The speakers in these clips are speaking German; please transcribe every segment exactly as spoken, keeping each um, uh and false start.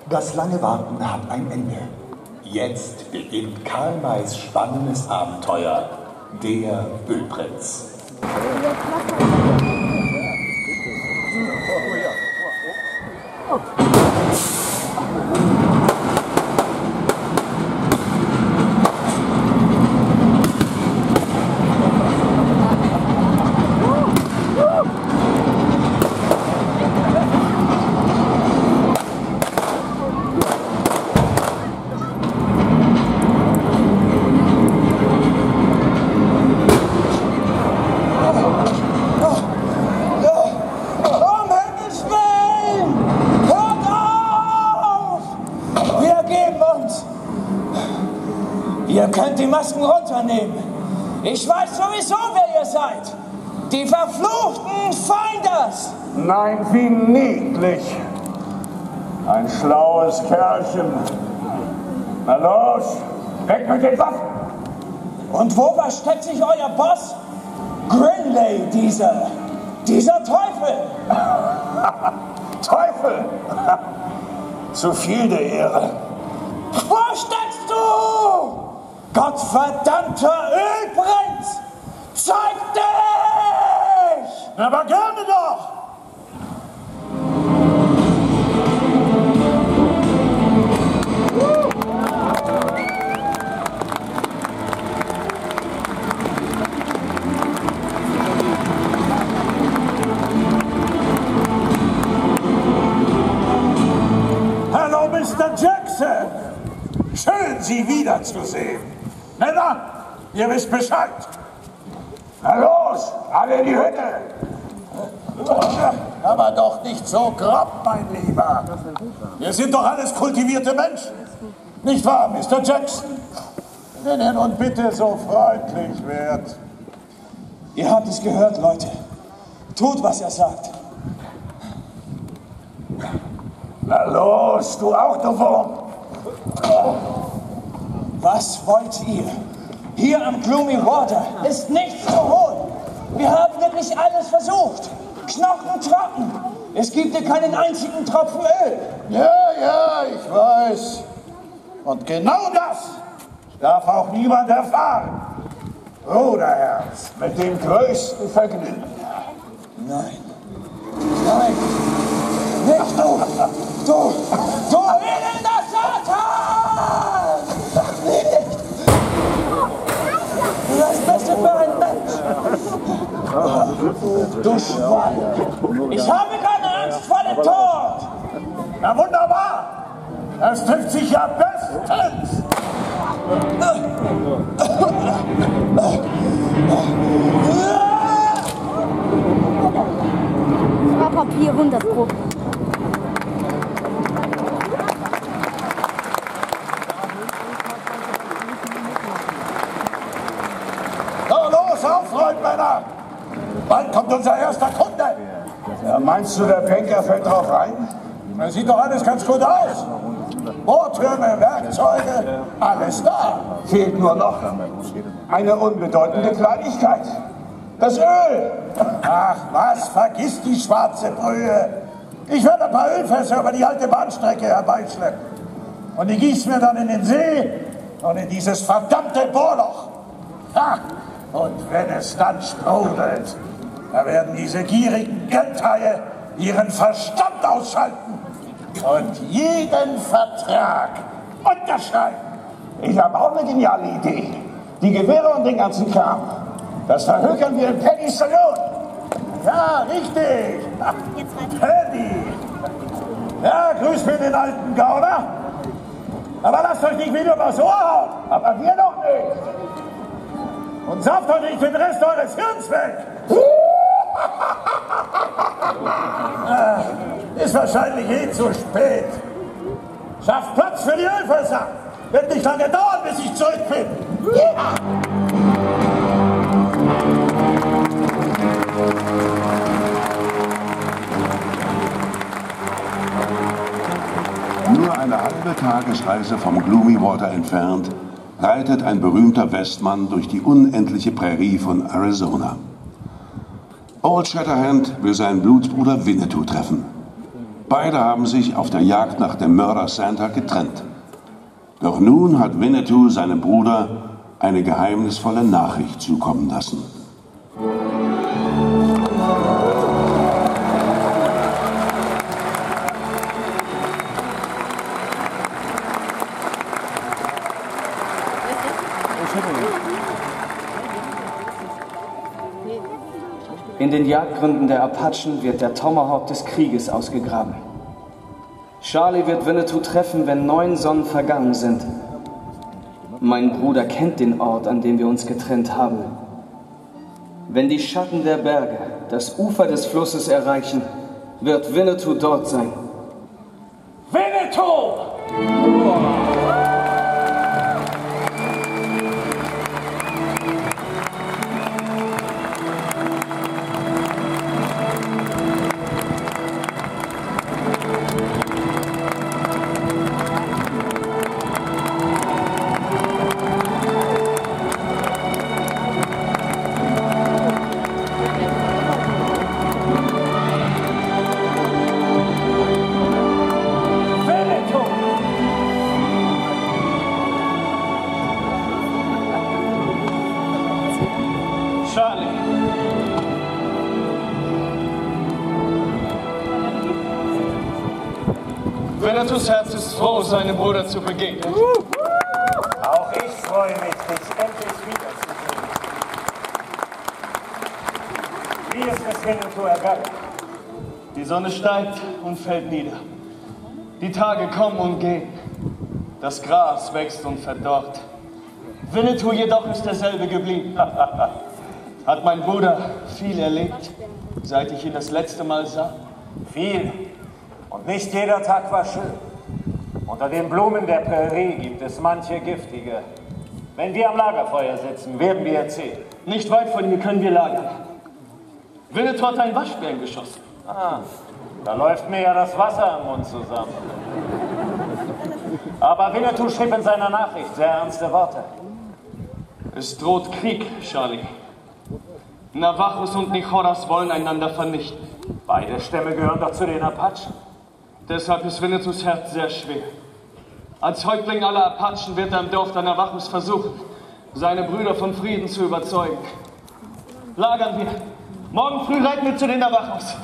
Das lange Warten hat ein Ende. Jetzt beginnt Karl Mays spannendes Abenteuer, der Ölprinz. Ihr könnt die Masken runternehmen. Ich weiß sowieso, wer ihr seid. Die verfluchten Finders. Nein, wie niedlich. Ein schlaues Kerlchen. Na los, weg mit den Waffen. Und wo versteckt sich euer Boss? Grinley, dieser, dieser Teufel. Teufel? Zu viel der Ehre. Wo steckst du? Gottverdammter Ölprinz! Zeig dich! Aber gerne doch! Hallo, Mister Jackson! Schön, Sie wiederzusehen. Männer, ihr wisst Bescheid. Na los, alle in die Hütte. Aber doch nicht so grob, mein Lieber. Wir sind doch alles kultivierte Menschen. Nicht wahr, Mister Jackson? Wenn er nun bitte so freundlich wird. Ihr habt es gehört, Leute. Tut, was er sagt. Na los, du auch, du Wurm. Was wollt ihr? Hier am Gloomy Water ist nichts zu holen. Wir haben wirklich alles versucht. Knochen trocken. Es gibt hier keinen einzigen Tropfen Öl. Ja, ja, ich weiß. Und genau das darf auch niemand erfahren. Bruderherz, mit dem größten Vergnügen. Nein. Nein. Nicht du. Du. Du elender Satan! Nicht. Das Beste für einen Mensch. Du Schwein. Ich habe keine Angst vor dem Tod. Na wunderbar. Das trifft sich ja bestens. Papier hundert Pro. So, los, aufräumen, Männer! Bald kommt unser erster Kunde. Ja, meinst du, der Penker fällt drauf rein? Das sieht doch alles ganz gut aus. Bohrtürme, Werkzeuge, alles da. Fehlt nur noch eine unbedeutende Kleinigkeit. Das Öl. Ach was, vergiss die schwarze Brühe. Ich werde ein paar Ölfässer über die alte Bahnstrecke herbeischleppen. Und die gießen wir dann in den See und in dieses verdammte Bohrloch. Ha! Und wenn es dann sprudelt, da werden diese gierigen Geldhaie ihren Verstand ausschalten und jeden Vertrag unterschreiben. Ich habe auch eine geniale Idee. Die Gewehre und den ganzen Kram. Das verhökern wir in Paddy's Saloon. Ja, richtig. Paddy. Ja, grüß mir den alten Gauner. Aber lasst euch nicht wieder übers Ohr hauen. Aber wir doch nicht. Und sauft euch nicht den Rest eures Hirns weg. ah, ist wahrscheinlich eh zu spät. Schafft Platz für die Ölfässer. Wird nicht lange dauern, bis ich zurück bin. Yeah. Nur eine halbe Tagesreise vom Gloomy Water entfernt, reitet ein berühmter Westmann durch die unendliche Prärie von Arizona. Old Shatterhand will seinen Blutsbruder Winnetou treffen. Beide haben sich auf der Jagd nach dem Mörder Santa getrennt. Doch nun hat Winnetou seinem Bruder eine geheimnisvolle Nachricht zukommen lassen. In den Jagdgründen der Apachen wird der Tomahawk des Krieges ausgegraben. Charlie wird Winnetou treffen, wenn neun Sonnen vergangen sind. Mein Bruder kennt den Ort, an dem wir uns getrennt haben. Wenn die Schatten der Berge das Ufer des Flusses erreichen, wird Winnetou dort sein. Winnetou! Charlie. Winnetous Herz ist froh, seinem Bruder zu begegnen. Auch ich freue mich, dich endlich wiederzusehen. Wie ist es Winnetou ergangen? Die Sonne steigt und fällt nieder. Die Tage kommen und gehen. Das Gras wächst und verdorrt. Winnetou jedoch ist derselbe geblieben. Hat mein Bruder viel erlebt, seit ich ihn das letzte Mal sah? Viel. Und nicht jeder Tag war schön. Unter den Blumen der Prärie gibt es manche giftige. Wenn wir am Lagerfeuer sitzen, werden wir erzählen. Nicht weit von hier können wir lagern. Winnetou hat einen Waschbären geschossen. Ah, da läuft mir ja das Wasser im Mund zusammen. Aber Winnetou schrieb in seiner Nachricht sehr ernste Worte. Es droht Krieg, Charlie. Navajos und Nichoras wollen einander vernichten. Beide Stämme gehören doch zu den Apachen. Deshalb ist Winnetous Herz sehr schwer. Als Häuptling aller Apachen wird er im Dorf der Navajos versuchen, seine Brüder von Frieden zu überzeugen. Lagern wir. Morgen früh reiten wir zu den Navajos.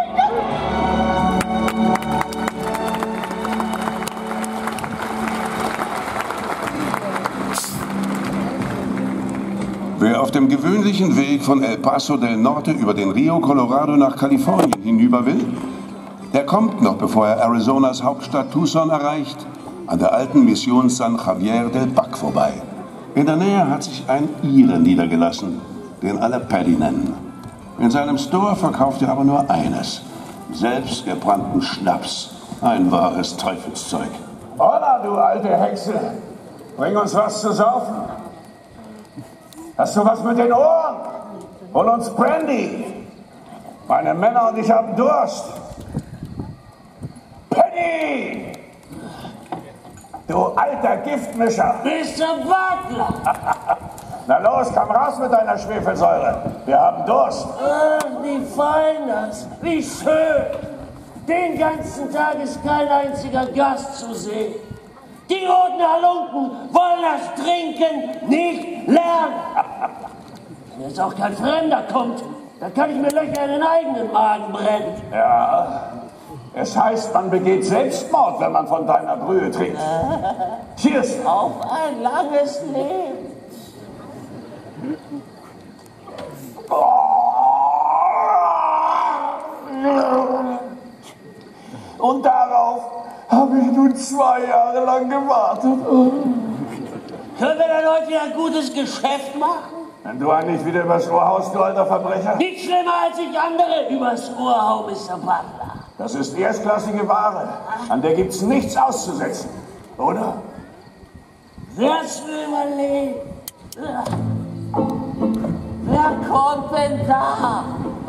Wer auf dem gewöhnlichen Weg von El Paso del Norte über den Rio Colorado nach Kalifornien hinüber will, der kommt noch, bevor er Arizonas Hauptstadt Tucson erreicht, an der alten Mission San Javier del Bac vorbei. In der Nähe hat sich ein Ire niedergelassen, den alle Paddy nennen. In seinem Store verkauft er aber nur eines: selbstgebrannten Schnaps. Ein wahres Teufelszeug. Holla, du alte Hexe! Bring uns was zu saufen. Hast du was mit den Ohren? Hol uns Brandy. Meine Männer und ich haben Durst. Penny! Du alter Giftmischer! Mister Butler! Na los, komm raus mit deiner Schwefelsäure. Wir haben Durst. Ach, wie fein das. Wie schön. Den ganzen Tag ist kein einziger Gast zu sehen. Die roten Halunken wollen das Trinken nicht lernen. Wenn jetzt auch kein Fremder kommt, dann kann ich mir Löcher in den eigenen Magen brennen. Ja, es heißt, man begeht Selbstmord, wenn man von deiner Brühe trinkt. Cheers! Auf ein langes Leben. Und darauf habe ich nun zwei Jahre lang gewartet. Können wir dann heute wieder ein gutes Geschäft machen? Wenn du eigentlich wieder übers Ohr haust, du alter Verbrecher. Nicht schlimmer, als ich andere übers Ohr hau, Mister Butler. Das ist erstklassige Ware. An der gibt's nichts auszusetzen. Oder? Wer's mir überlegen. Wer kommt denn da?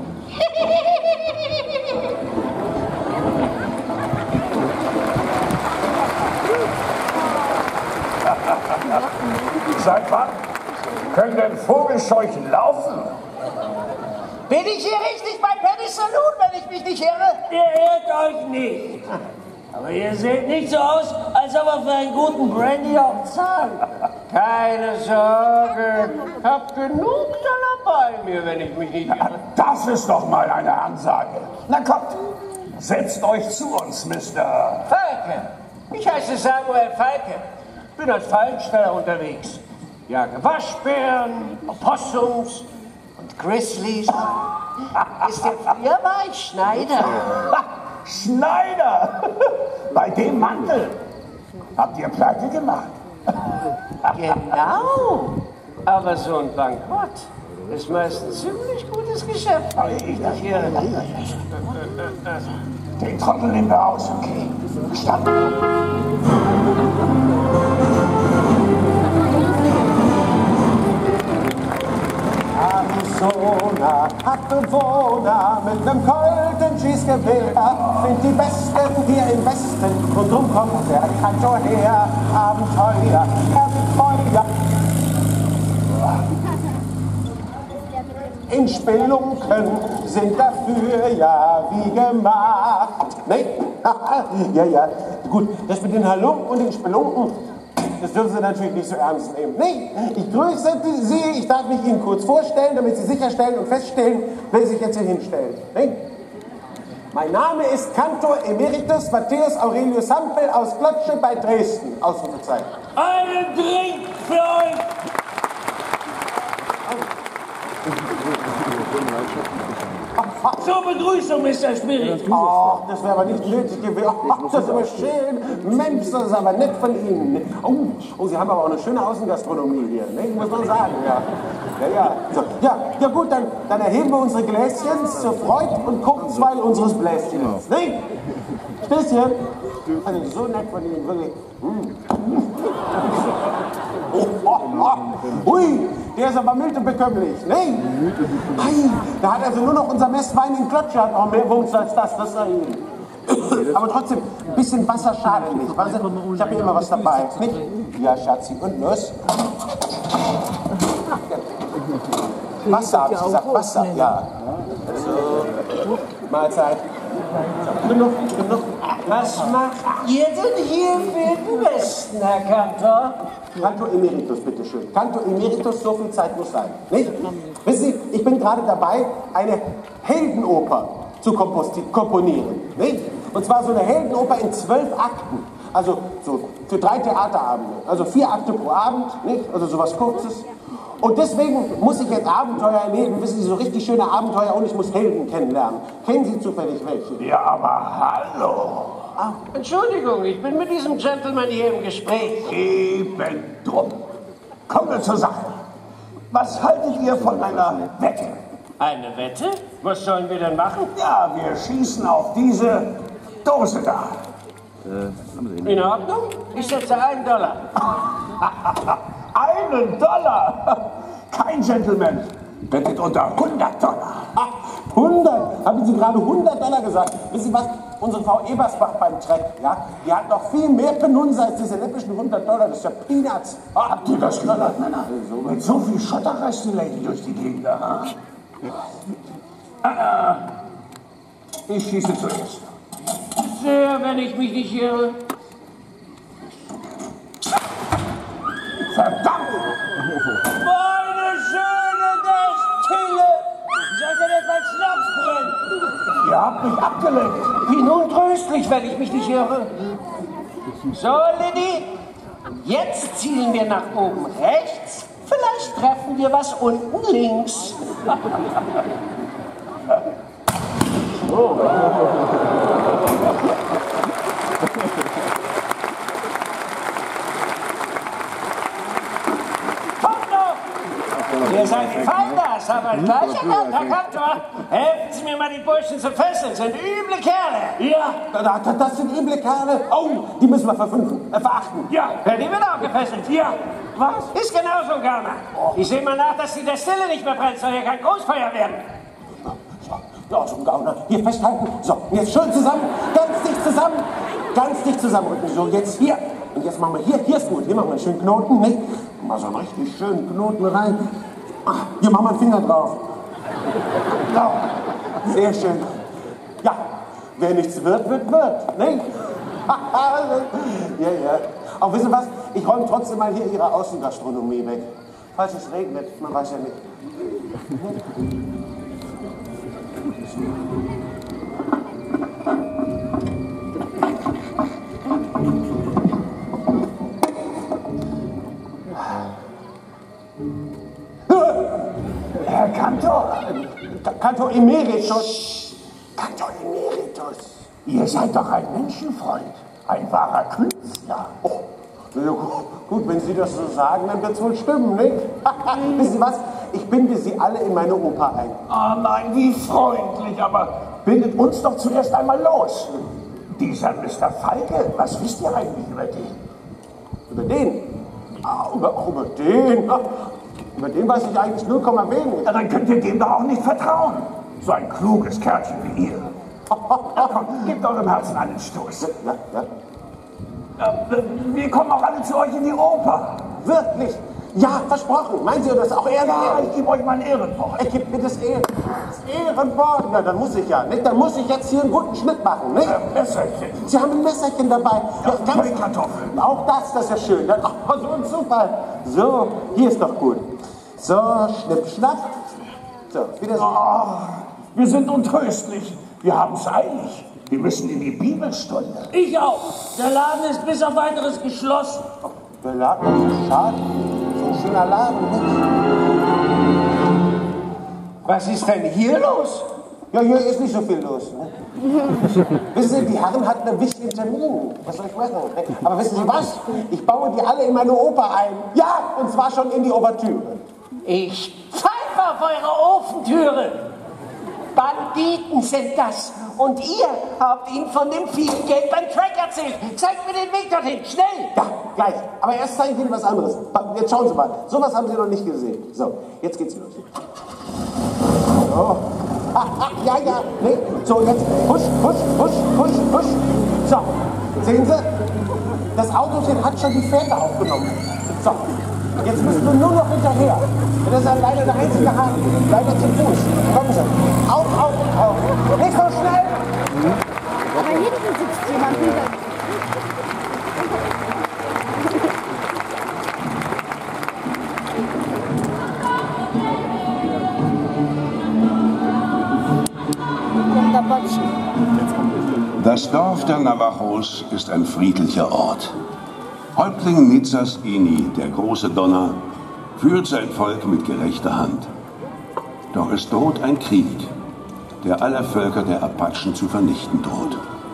Seit wann können denn Vogelscheuchen laufen? Bin ich hier richtig bei Paddy ist er nun, wenn ich mich nicht irre? Ihr irrt euch nicht. Aber ihr seht nicht so aus, als ob ihr für einen guten Brandy auch zahlt. Keine Sorge, ich hab genug Dollar bei mir, wenn ich mich nicht irre. Das ist doch mal eine Ansage. Na kommt, setzt euch zu uns, Mister Falke. Ich heiße Samuel Falke. Bin als Fallensteller unterwegs. Jage Waschbären, Opossums und Grizzlies. Ist der früher war ich Schneider. Schneider! Bei dem Mantel habt ihr Pleite gemacht. Genau. Aber so ein Bankrott ist meist ein ziemlich gutes Geschäft. Ich, Ich irre mich. Den Trottel nehmen wir aus, okay? Verstanden? Arizona hat Bewohner mit nem Colton Schießgewehr, sind die Besten hier im Westen und drum kommt der Kantor her. Abenteuer, Erfeuer. In Spelunken sind dafür ja wie gemacht. Nee, ja, ja, gut, das mit den Halunken und den Spelunken, das dürfen Sie natürlich nicht so ernst nehmen. Nee, ich grüße Sie, ich darf mich Ihnen kurz vorstellen, damit Sie sicherstellen und feststellen, wer sich jetzt hier hinstellt. Nee? Mein Name ist Kantor Emeritus Matthäus Aurelius Hampel aus Klotsche bei Dresden. Ausrufezeichen. Einen Drink für euch! Zur Begrüßung, Mister Spirit. Ach, das wäre aber nicht nötig gewesen. Ach, das ist aber schön. Mensch, das ist aber nett von Ihnen. Oh, oh, Sie haben aber auch eine schöne Außengastronomie hier, ne? Muss man sagen, ja. Ja, ja. So, ja, ja gut, dann, dann erheben wir unsere Gläschen zur Freude und Kurzweil unseres Bläschens. Ne? Stößchen. Also so nett von Ihnen, wirklich. Mm. Oh, oh, oh. Ui, der ist aber mild und bekömmlich, ne? Ei, da hat also nur noch unser Messwein in Klotsche hat noch mehr Wumms als das, das sei Ihnen. Aber trotzdem, ein bisschen Wasser schadet nicht. Weißt du, ich habe hier immer was dabei, nicht? Ja, Schatzi, und los? Wasser, hab ich gesagt, Wasser, ja. So, Mahlzeit. So, genug, genug. Was macht ihr denn hier im Wilden Westen, Herr Kantor? Kantor Emeritus, bitteschön. Kantor Emeritus, so viel Zeit muss sein. Nicht? Wissen Sie, ich bin gerade dabei, eine Heldenoper zu komponieren. Nicht? Und zwar so eine Heldenoper in zwölf Akten. Also so für drei Theaterabende. Also vier Akte pro Abend, nicht? Also sowas Kurzes. Und deswegen muss ich jetzt Abenteuer erleben, wissen Sie, so richtig schöne Abenteuer, und ich muss Helden kennenlernen. Kennen Sie zufällig welche? Ja, aber hallo. Ah, Entschuldigung, ich bin mit diesem Gentleman hier im Gespräch. Eben drum. Kommen wir zur Sache. Was haltet ihr von einer Wette? Eine Wette? Was sollen wir denn machen? Ja, wir schießen auf diese Dose da. In Ordnung? Ich setze einen Dollar. Einen Dollar? Kein Gentleman wettet unter hundert Dollar. Ach, hundert? Haben Sie gerade hundert Dollar gesagt? Wissen Sie was? Unsere Frau Ebersbach beim Treck, ja, die hat noch viel mehr Penunse als diese läppischen hundert Dollar. Das ist ja Peanuts. Ah, habt ihr das gehört, Männer? So, mit so viel Schotter reist die Lady durch die Gegend. Ha? Ah, ich schieße zuerst. Sehr, wenn ich mich nicht irre. Verdammt! Meine schöne Destille! Sollte das mal Schnaps brennen? Ihr habt mich abgelenkt. Wie nun tröstlich, wenn ich mich nicht irre. So, Liddy, jetzt zielen wir nach oben rechts. Vielleicht treffen wir was unten links. Oh. Ihr seid Feinders, aber gleich erkannt, Herr Kantor. Helfen Sie mir mal, die Burschen zu fesseln. Sind üble Kerle. Ja, da, da, das sind üble Kerle. Oh, die müssen wir verfünfen, äh, verachten. Ja, ja, die wird auch gefesselt. Ja. Was? Ist genauso, Garner. Ich sehe mal nach, dass die Destille nicht mehr brennt, soll hier kein Großfeuer werden. Ja, so ein Gauner. Hier festhalten. So, jetzt schön zusammen. Ganz dicht zusammen. Ganz dicht zusammenrücken. So, jetzt hier. Und jetzt machen wir hier. Hier ist gut. Hier machen wir einen schönen Knoten. Nicht? Mal so einen richtig schönen Knoten rein. Ach, hier machen wir einen Finger drauf. So. Sehr schön. Ja, wer nichts wird, wird, wird. Ne? Ja, ja. Auch wissen Sie was? Ich räume trotzdem mal hier Ihre Außengastronomie weg. Falls es regnet, man weiß ja nicht. Herr Kantor! Kantor Emeritus! Kantor Emeritus! Ihr seid doch ein Menschenfreund, ein wahrer Künstler. Oh, na ja, gut, wenn Sie das so sagen, dann wird es wohl stimmen, nicht? Wissen Sie was? Ich binde Sie alle in meine Oper ein. Ah nein, wie freundlich, aber bindet uns doch zuerst einmal los. Dieser Mister Falke, was wisst ihr eigentlich über den? Über den? Ah, über, auch über den? Über den weiß ich eigentlich null Komma wenig. Ja, dann könnt ihr dem doch auch nicht vertrauen. So ein kluges Kerlchen wie ihr. Ja, komm, gebt eurem Herzen einen Stoß. Ja, ja. Ja, wir kommen auch alle zu euch in die Oper. Wirklich? Ja, versprochen. Meinen Sie das auch ehrlich? Ja, ich gebe euch mein Ehrenwort. Ich gebe mir das, Ehren, das Ehrenwort. Na, dann muss ich ja, nicht? Dann muss ich jetzt hier einen guten Schnitt machen, nicht? Ein Messerchen. Sie haben ein Messerchen dabei. Ja, Ja, ganz, Kartoffeln. auch das, das ist ja schön. Ne? Ach, so ein Zufall. So, hier ist doch gut. So, schnipp, schnapp. So, wiedersehen. Oh, wir sind untröstlich. Wir haben es eilig. Wir müssen in die Bibelstunde. Ich auch. Der Laden ist bis auf weiteres geschlossen. Der Laden ist schade. So ein schöner Laden, nicht? Was ist denn hier los? Ja, hier ist nicht so viel los. Ne? Wissen Sie, die Herren hatten ein wichtigen Termin. Was soll ich machen? Aber wissen Sie was? Ich baue die alle in meine Oper ein. Ja, und zwar schon in die Ouvertüre. Ich pfeife auf eure Ofentüre. Banditen sind das. Und ihr habt ihnen von dem vielen Geld beim Track erzählt. Zeigt mir den Weg dorthin, schnell! Ja, gleich. Aber erst zeige ich Ihnen was anderes. Jetzt schauen Sie mal. Sowas haben Sie noch nicht gesehen. So, jetzt geht's los. So. Ah, ah, ja, ja. Nee. So, jetzt husch, husch, husch, husch, husch. So, sehen Sie? Das Autochen hat schon die Fährte aufgenommen. So, jetzt müssen wir nur noch hinterher. Das ist ja leider der einzige Haken. Leider zu Fuß. Kommen Sie. Auf, auf, auf. Nicht so schnell. Aber hinten sitzt jemand hinter. Das Dorf der Navajos ist ein friedlicher Ort. Häuptling Nitzas Ini, der große Donner, führt sein Volk mit gerechter Hand. Doch es droht ein Krieg, der alle Völker der Apachen zu vernichten droht.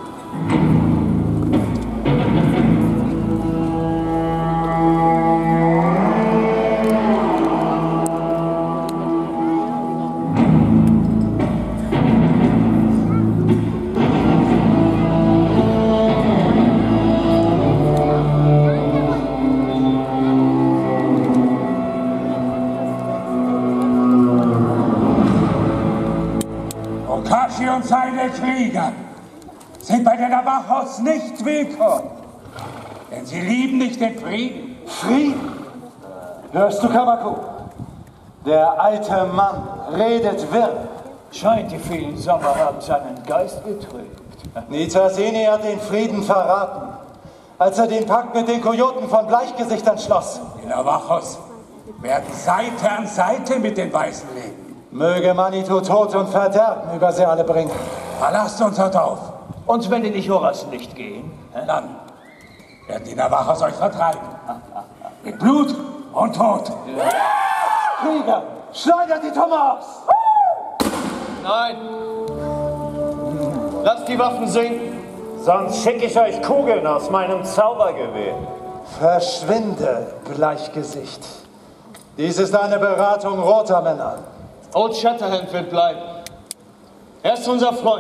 Okashi und seine Krieger sind bei den Navajos nicht willkommen, denn sie lieben nicht den Frieden. Frieden? Hörst du, Kamaku? Der alte Mann redet wirr. Scheint, die vielen Sommer haben seinen Geist getrübt. Nizasini hat den Frieden verraten, als er den Pakt mit den Kojoten von Bleichgesichtern schloss. Die Navajos werden Seite an Seite mit den Weißen leben. Möge Manitou Tod und Verderben über sie alle bringen. Verlasst unser Dorf. Und wenn die Nichoras nicht gehen? Dann werden die Navajos euch vertreiben. Mit Blut und Tod. Ja. Krieger, schleudert die Tomahawks! Nein. Lasst die Waffen sinken, sonst schicke ich euch Kugeln aus meinem Zaubergewehr. Verschwinde, Bleichgesicht. Dies ist eine Beratung roter Männer. Old Shatterhand wird bleiben. Er ist unser Freund.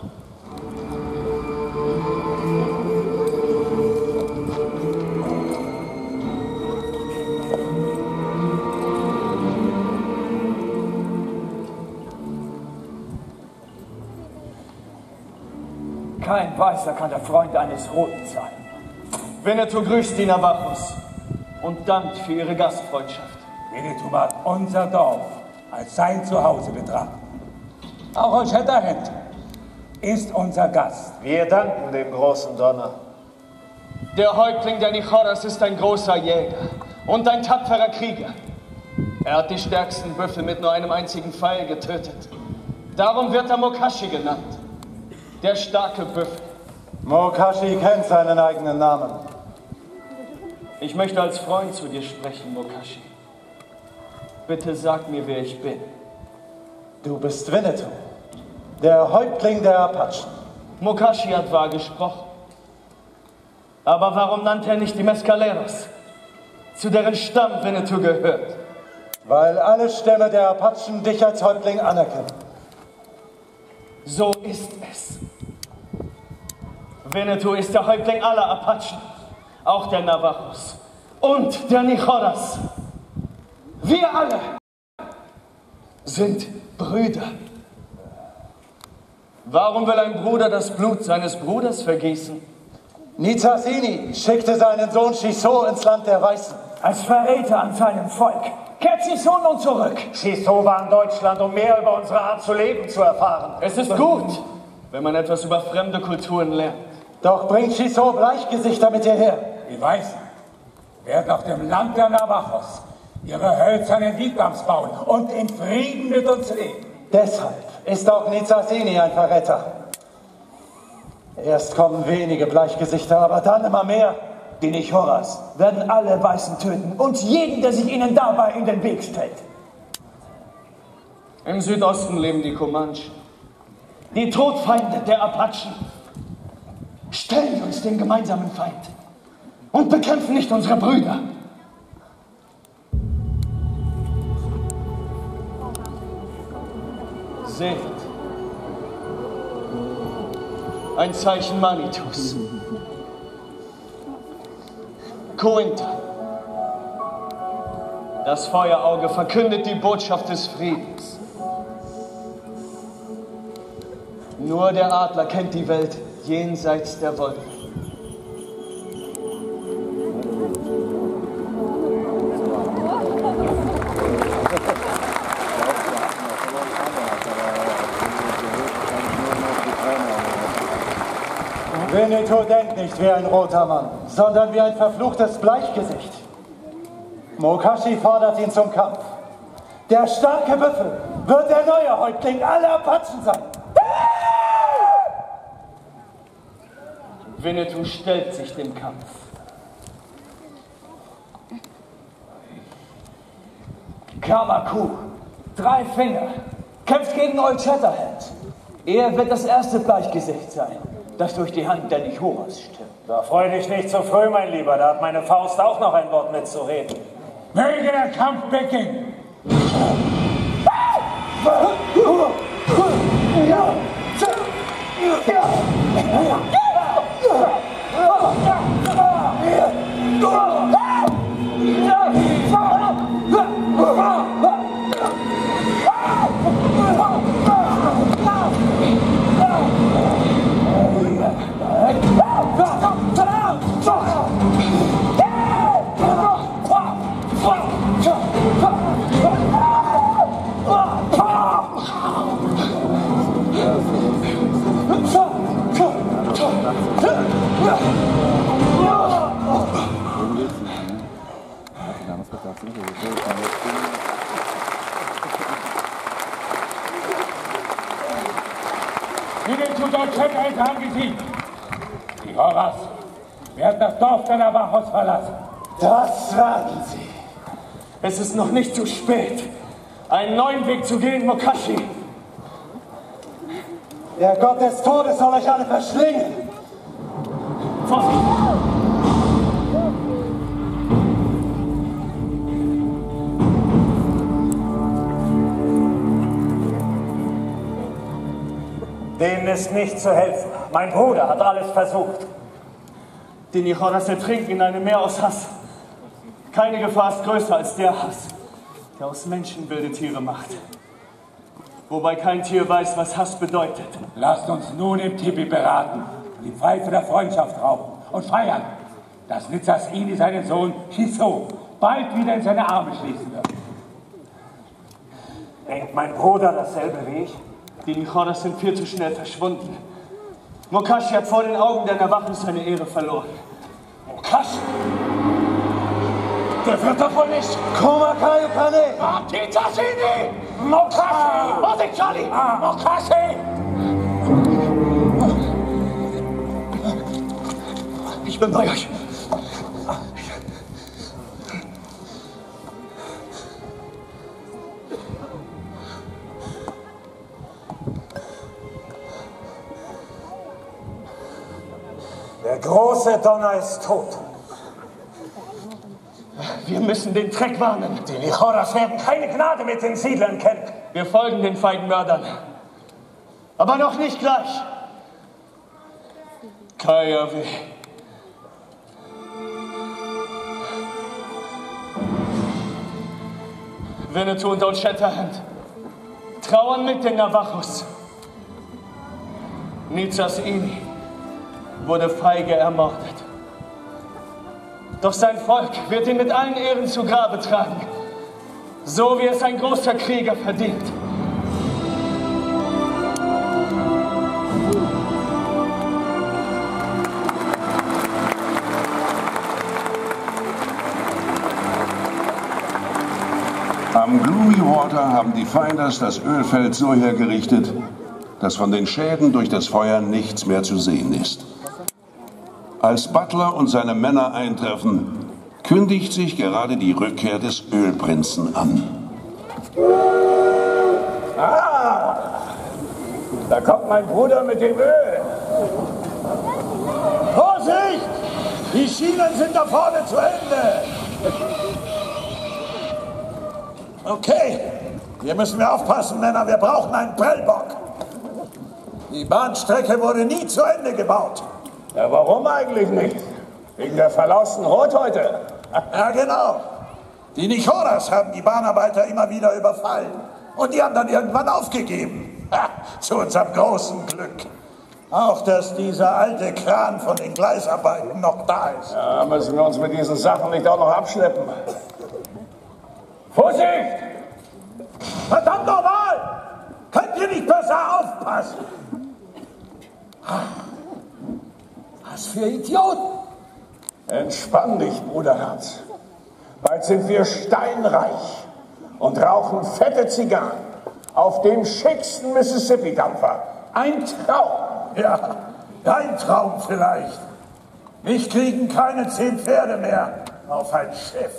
Kein Weißer kann der Freund eines Roten sein. Winnetou grüßt die Navajos und dankt für ihre Gastfreundschaft. Winnetou mag unser Dorf als sein Zuhause betrachten. Auch Old Shatterhand ist unser Gast. Wir danken dem großen Donner. Der Häuptling der Nichoras ist ein großer Jäger und ein tapferer Krieger. Er hat die stärksten Büffel mit nur einem einzigen Pfeil getötet. Darum wird er Mokashi genannt. Der starke Büffel. Mokashi kennt seinen eigenen Namen. Ich möchte als Freund zu dir sprechen, Mokashi. Bitte sag mir, wer ich bin. Du bist Winnetou, der Häuptling der Apachen. Mokashi hat wahr gesprochen. Aber warum nannte er nicht die Mescaleros, zu deren Stamm Winnetou gehört? Weil alle Stämme der Apachen dich als Häuptling anerkennen. So ist es. Winnetou ist der Häuptling aller Apachen, auch der Navajos und der Nichoras. Wir alle sind Brüder. Warum will ein Bruder das Blut seines Bruders vergießen? Nizasini schickte seinen Sohn Shiso ins Land der Weißen. Als Verräter an seinem Volk. Kehrt Shiso nun zurück. Shiso war in Deutschland, um mehr über unsere Art zu leben zu erfahren. Es ist gut, wenn man etwas über fremde Kulturen lernt. Doch bringt Shiso Bleichgesichter mit hierher. Die Weißen werden auf dem Land der Navajos ihre hölzernen Wigwams bauen und in Frieden mit uns leben. Deshalb ist auch Nizasini ein Verräter. Erst kommen wenige Bleichgesichter, aber dann immer mehr. Die Nichoras werden alle Weißen töten und jeden, der sich ihnen dabei in den Weg stellt. Im Südosten leben die Comanchen, die Todfeinde der Apachen. Stellen wir uns dem gemeinsamen Feind und bekämpfen nicht unsere Brüder. Seht, ein Zeichen Manitus. Kuinta. Das Feuerauge verkündet die Botschaft des Friedens. Nur der Adler kennt die Welt jenseits der Wolken. Winnetou denkt nicht wie ein roter Mann, sondern wie ein verfluchtes Bleichgesicht. Mokashi fordert ihn zum Kampf. Der starke Büffel wird der neue Häuptling aller Apachen sein. Winnetou stellt sich dem Kampf. Kamaku, drei Finger, kämpft gegen Old Shatterhand. Er wird das erste Bleichgesicht sein, das durch die Hand der Nichoras stirbt. Da freu dich nicht zu früh, mein Lieber. Da hat meine Faust auch noch ein Wort mitzureden. Möge der Kampf beginnen! Winnetou und Shatterhand haben gesiegt. Die Horas werden das Dorf der Navajos verlassen. Das werden sie. Es ist noch nicht zu spät, einen neuen Weg zu gehen, Mokashi. Der Gott des Todes soll euch alle verschlingen. Vorsicht! Denen ist nicht zu helfen. Mein Bruder hat alles versucht. Die Nichoras ertrinken in einem Meer aus Hass. Keine Gefahr ist größer als der Hass, der aus Menschen wilde Tiere macht. Wobei kein Tier weiß, was Hass bedeutet. Lasst uns nun im Tipi beraten, die Pfeife der Freundschaft rauchen und feiern, dass Nizasini seinen Sohn Shiso bald wieder in seine Arme schließen wird. Denkt mein Bruder dasselbe wie ich? Die Nichoras sind viel zu schnell verschwunden. Mokashi hat vor den Augen der Navajos seine Ehre verloren. Mokashi? Der wird doch wohl nicht... Komakayo Kane! Titasini! Mokashi! Vorsicht, Charlie! Mokashi! Ich bin bei euch. Der große Donner ist tot. Wir müssen den Treck warnen. Die Nichoras werden keine Gnade mit den Siedlern kennen. Wir folgen den feigen Mördern. Aber noch nicht gleich. Kayawe. Winnetou und Old Shatterhand trauern mit den Navajos. Nizas Ini wurde feige ermordet. Doch sein Volk wird ihn mit allen Ehren zu Grabe tragen, so wie es ein großer Krieger verdient. Am Gloomy Water haben die Finders das Ölfeld so hergerichtet, dass von den Schäden durch das Feuer nichts mehr zu sehen ist. Als Butler und seine Männer eintreffen, kündigt sich gerade die Rückkehr des Ölprinzen an. Ah, da kommt mein Bruder mit dem Öl. Vorsicht! Die Schienen sind da vorne zu Ende. Okay, hier müssen wir aufpassen, Männer. Wir brauchen einen Prellbock. Die Bahnstrecke wurde nie zu Ende gebaut. Ja, warum eigentlich nicht? Wegen der verlausten Rothäute. Ja, genau. Die Nichoras haben die Bahnarbeiter immer wieder überfallen. Und die haben dann irgendwann aufgegeben. Ha, zu unserem großen Glück. Auch, dass dieser alte Kran von den Gleisarbeiten noch da ist. Ja, müssen wir uns mit diesen Sachen nicht auch noch abschleppen. Vorsicht! Verdammt nochmal! Könnt ihr nicht besser aufpassen? Was für Idioten! Entspann dich, Bruderherz. Bald sind wir steinreich und rauchen fette Zigarren auf dem schicksten Mississippi-Dampfer. Ein Traum. Ja, dein Traum vielleicht. Mich kriegen keine zehn Pferde mehr auf ein Schiff.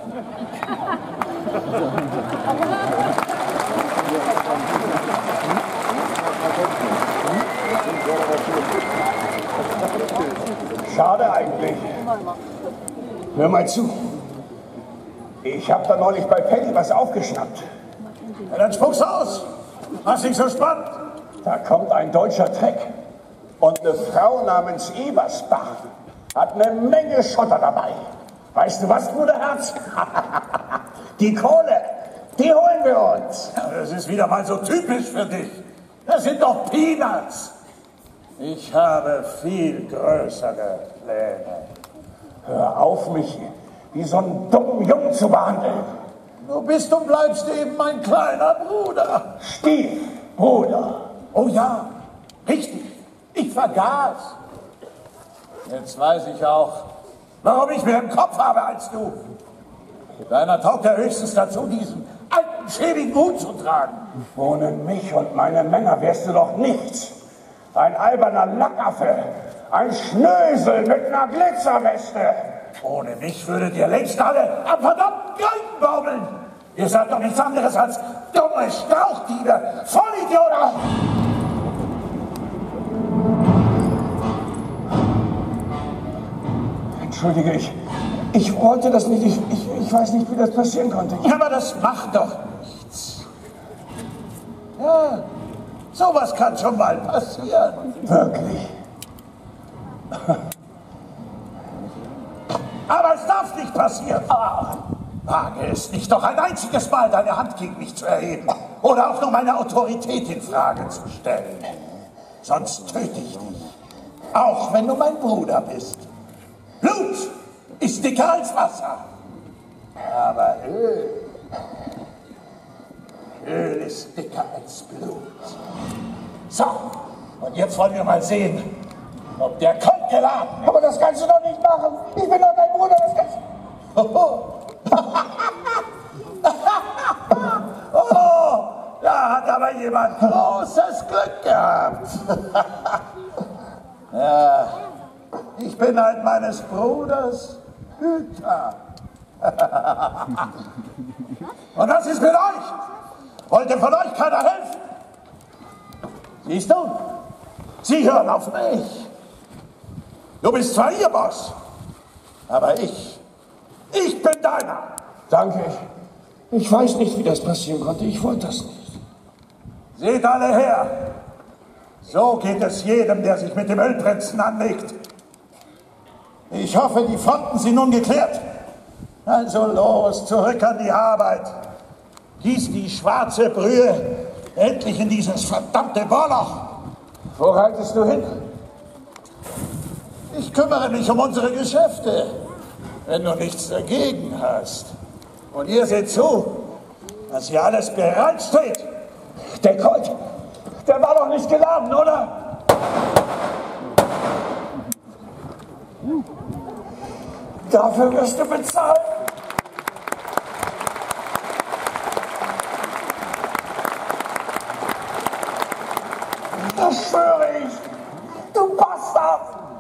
Schade eigentlich. Hör mal zu. Ich habe da neulich bei Penny was aufgeschnappt. Ja, dann spuck's aus. Was nicht so spannend? Da kommt ein deutscher Treck. Und eine Frau namens Ebersbach hat eine Menge Schotter dabei. Weißt du was, Bruderherz? Die Kohle, die holen wir uns. Das ist wieder mal so typisch für dich. Das sind doch Peanuts. Ich habe viel größere Pläne. Hör auf, mich wie so einen dummen Jungen zu behandeln. Du bist und bleibst eben mein kleiner Bruder. Stiefbruder. Oh ja, richtig. Ich vergaß. Jetzt weiß ich auch, warum ich mehr im Kopf habe als du. Deiner taugt ja höchstens dazu, diesen alten, schäbigen Hut zu tragen. Ohne mich und meine Männer wärst du doch nichts. Ein alberner Lackaffe, ein Schnösel mit einer Glitzerweste. Ohne mich würdet ihr längst alle am verdammten Galgen baumeln. Ihr seid doch nichts anderes als dumme Strauchdiebe, Vollidioten. Entschuldige, ich, ich wollte das nicht. Ich, ich, ich weiß nicht, wie das passieren konnte. Ja, aber das macht doch nichts. Ja, sowas kann schon mal passieren. Wirklich? Aber es darf nicht passieren. Ah, wage es nicht, doch ein einziges Mal deine Hand gegen mich zu erheben oder auch nur meine Autorität in Frage zu stellen. Sonst töte ich dich, auch wenn du mein Bruder bist. Blut ist dicker als Wasser. Aber Öl, Öl ist dicker als Blut. So, und jetzt wollen wir mal sehen, ob der Colt geladen. Aber das kannst du doch nicht machen. Ich bin doch dein Bruder, das kannst du... Oh, oh, da hat aber jemand großes Glück gehabt. Ja, ich bin halt meines Bruders Hüter. Und was ist mit euch? Wollte von euch keiner helfen? Siehst du? Sie hören auf mich. Du bist zwar ihr Boss, aber ich, ich bin deiner. Danke. Ich weiß nicht, wie das passieren konnte. Ich wollte das nicht. Seht alle her. So geht es jedem, der sich mit dem Ölprinzen anlegt. Ich hoffe, die Fronten sind nun geklärt. Also los, zurück an die Arbeit. Gieß die schwarze Brühe endlich in dieses verdammte Bohrloch. Wo reitest du hin? Ich kümmere mich um unsere Geschäfte, wenn du nichts dagegen hast. Und ihr seht zu, dass hier alles bereit steht. Der Colt, der war doch nicht geladen, oder? Dafür wirst du bezahlen. Das schwöre ich. Du Bastard.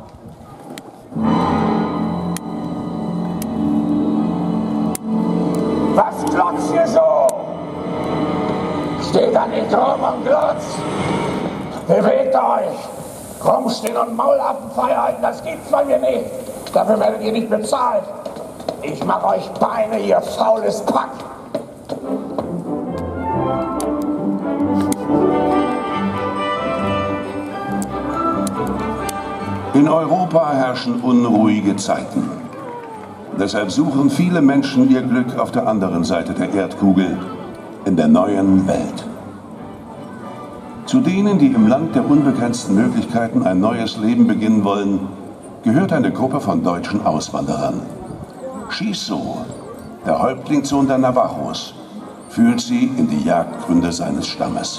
Was glotzt ihr so? Steht da nicht rum und glotzt. Bewegt euch. Rumstehen und Maulappenfreiheiten, das gibt's bei mir nicht. Dafür werdet ihr nicht bezahlt. Ich mach euch Beine, ihr faules Pack. In Europa herrschen unruhige Zeiten. Deshalb suchen viele Menschen ihr Glück auf der anderen Seite der Erdkugel, in der neuen Welt. Zu denen, die im Land der unbegrenzten Möglichkeiten ein neues Leben beginnen wollen, gehört eine Gruppe von deutschen Auswanderern. Chiso, der Häuptlingssohn der Navajos, führt sie in die Jagdgründe seines Stammes.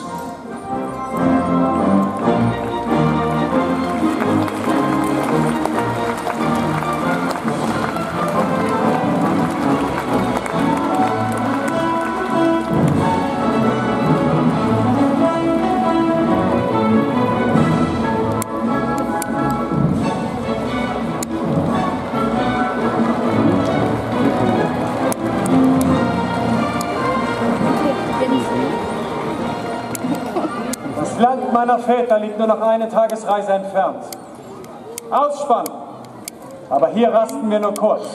Das Land meiner Väter liegt nur noch eine Tagesreise entfernt. Ausspannen! Aber hier rasten wir nur kurz.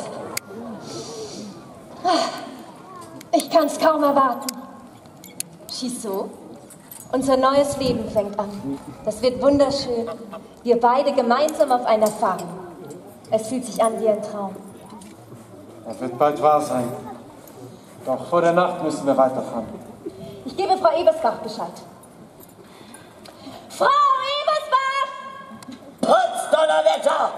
Ich kann's kaum erwarten. Chiso, unser neues Leben fängt an. Das wird wunderschön. Wir beide gemeinsam auf einer Farm. Es fühlt sich an wie ein Traum. Das wird bald wahr sein. Doch vor der Nacht müssen wir weiterfahren. Ich gebe Frau Ebersbach Bescheid. Frau Ebersbach! Putzdonnerwetter!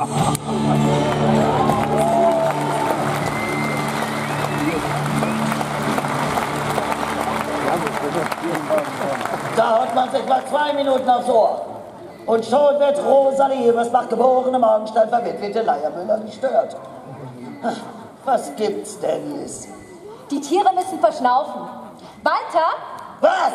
Da hat man sich mal zwei Minuten aufs Ohr. Und schon wird Rosalie Ebersbach, geborene Morgenstern, verwitwete Leiermüller gestört. Was gibt's denn, Liz? Die Tiere müssen verschnaufen. Walter? Was?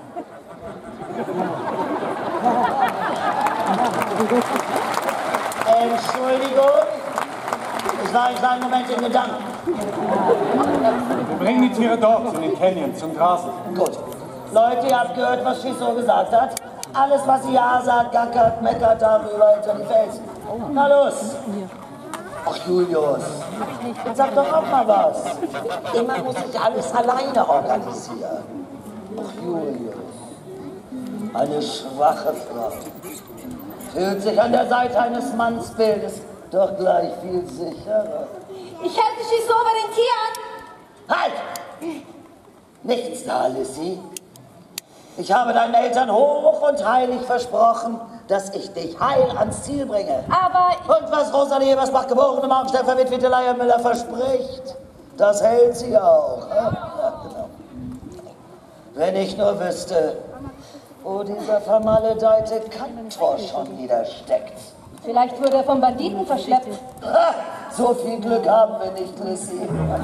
Entschuldigung? Ich war einen kleinen Moment in Gedanken. Wir bringen die Tiere dort, in den Canyon, zum Grasen. Gut. Leute, ihr habt gehört, was Chiso gesagt hat? Alles, was sie ja sagt, gackert, meckert darüber hinter die Felsen. Na los! Ach, Julius, jetzt sag doch auch mal was. Immer muss ich alles alleine organisieren. Ach, Julius, eine schwache Frau. Fühlt sich an der Seite eines Mannsbildes doch gleich viel sicherer. Ich helfe Chiso bei den Tieren. Halt! Nichts da, Lissy. Ich habe deinen Eltern hoch und heilig versprochen, dass ich dich heil ans Ziel bringe. Aber... Und was Rosalie Ebersbach, geborene Morgenstern, verwitwete Leiermüller, verspricht, das hält sie auch. Ja, genau. Wenn ich nur wüsste, wo dieser vermaledeite Kantor schon wieder steckt. Vielleicht wurde er vom Banditen verschleppt. Ha, so viel Glück haben wir nicht, Lissy.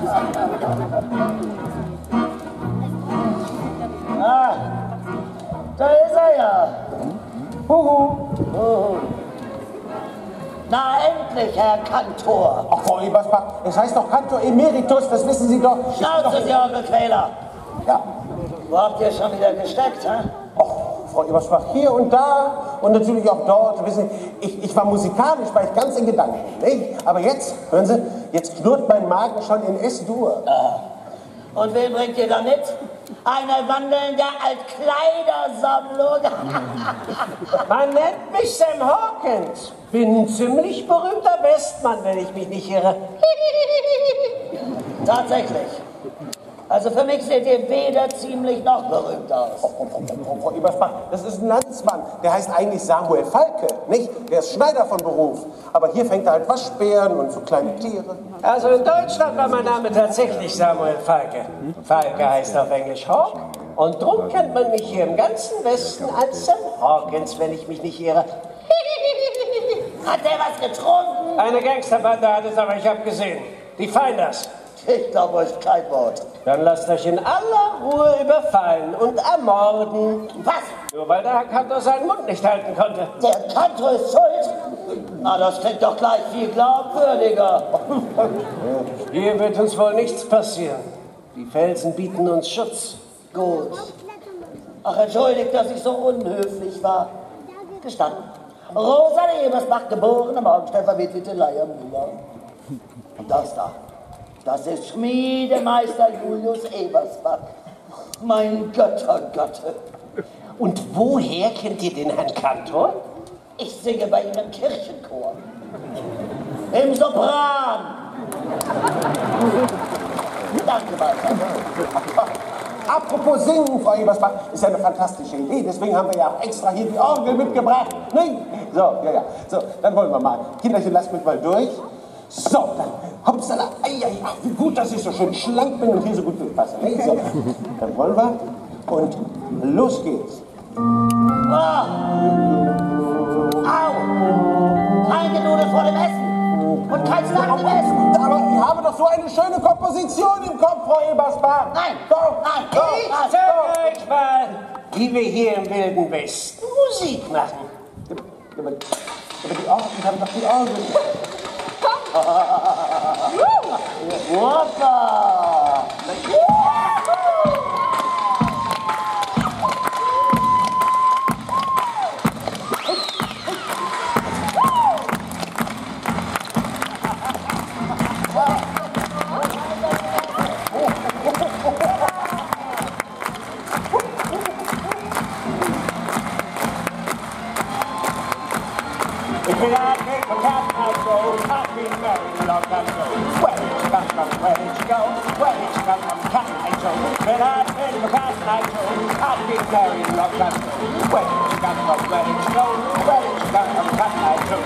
Ah, da ist er ja. Huhu. Huhu. Na endlich, Herr Kantor. Ach, Frau Ebersbach, es heißt doch Kantor Emeritus, das wissen Sie doch. Schnauze, Sie Orgelquäler. Ja. Wo habt ihr schon wieder gesteckt, hä? Ach, Frau Ebersbach, hier und da und natürlich auch dort. Wissen Sie, ich, ich war musikalisch, war ich ganz in Gedanken. Nicht? Aber jetzt, hören Sie, jetzt knurrt mein Magen schon in S-Dur. Ah. Und wen bringt ihr da mit? Eine wandelnde Altkleidersammlung. Man nennt mich Sam Hawkins. Bin ein ziemlich berühmter Westmann, wenn ich mich nicht irre. Tatsächlich. Also für mich seht ihr weder ziemlich noch berühmt aus. Oh, oh, oh, oh, Frau Ebersbach, das ist ein Landsmann. Der heißt eigentlich Samuel Falke, nicht? Der ist Schneider von Beruf. Aber hier fängt er halt Waschbären und so kleine Tiere. Also in Deutschland war mein Name tatsächlich Samuel Falke. Falke heißt auf Englisch Hawk. Und drum kennt man mich hier im ganzen Westen als Sam Hawkins, wenn ich mich nicht irre. Hat der was getrunken? Eine Gangsterbande hat es, aber ich hab gesehen. Die Finders. Ich glaube euch kein Wort. Dann lasst euch in aller Ruhe überfallen und ermorden. Was? Nur weil der Herr Kantor seinen Mund nicht halten konnte. Der Kantor ist schuld? Na, das klingt doch gleich viel glaubwürdiger. Hier wird uns wohl nichts passieren. Die Felsen bieten uns Schutz. Gut. Ach, entschuldigt, dass ich so unhöflich war. Gestanden. Rosalie Ebersbach, geborene Morgenstern, verwitwete Leier Müller. Und das da, das ist Schmiedemeister Julius Ebersbach. Mein Göttergatte. Und woher kennt ihr den Herrn Kantor? Ich singe bei ihm im Kirchenchor. Im Sopran. Danke, Walter. Apropos Singen, Frau Ebersbach, ist ja eine fantastische Idee. Deswegen haben wir ja auch extra hier die Orgel mitgebracht. Nee? So, ja, ja. So, dann wollen wir mal. Kinderchen, lasst mich mal durch. So, dann hoppsala. Ei, ei, ach, wie gut, dass ich so schön schlank bin und hier so gut durchpasse. Nee? So, dann wollen wir. Und los geht's. Ah. Au! Kein Genudel vor dem Essen. Und kein Snack im Essen. Aber ich habe doch so eine schöne Komposition im Kopf, Frau Ebersbach. Nein, doch, nein, doch. Ich zeige euch mal, wie wir hier im Wilden Westen Musik machen. Aber, aber die Orgel, ich habe doch die Orgel. Wuppa! If it had been for Captain Outro, I'd been married a long time ago. Where did she come from? Where did she go? Where did she come from? Captain Outro. If it had been for Captain Outro, I'd been married a long time ago. Where did she come from? Where did she go? Where did she come from? Captain Outro.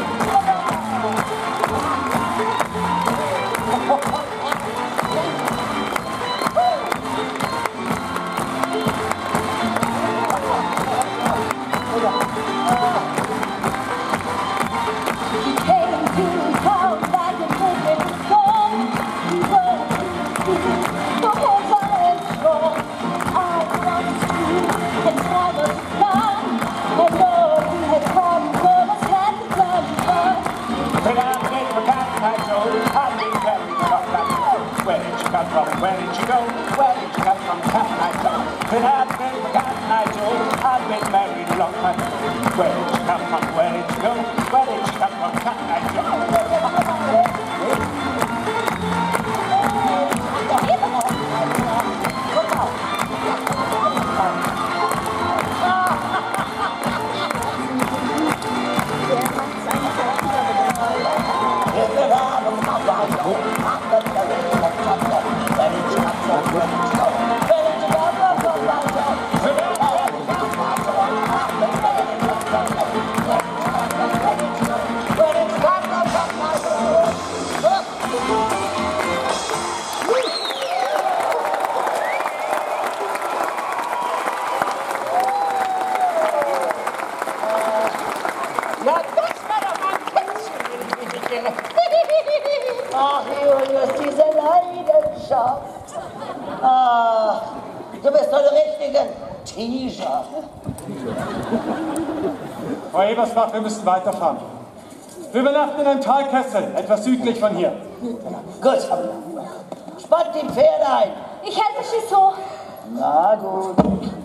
Where did she go? Where did she come from? Captain Nitro. If it had been for Captain Nitro, I'd been married a long time ago. Where did she come from? Where did she go? Where did she come from? Captain Nitro. spürst diese Leidenschaft. Ah, du bist doch eine richtige Teaser. Frau Ebersbach, wir müssen weiterfahren. Wir übernachten in einem Talkessel, etwas südlich von hier. Gut. Spannt die Pferde ein. Ich helfe Chisot. Na gut.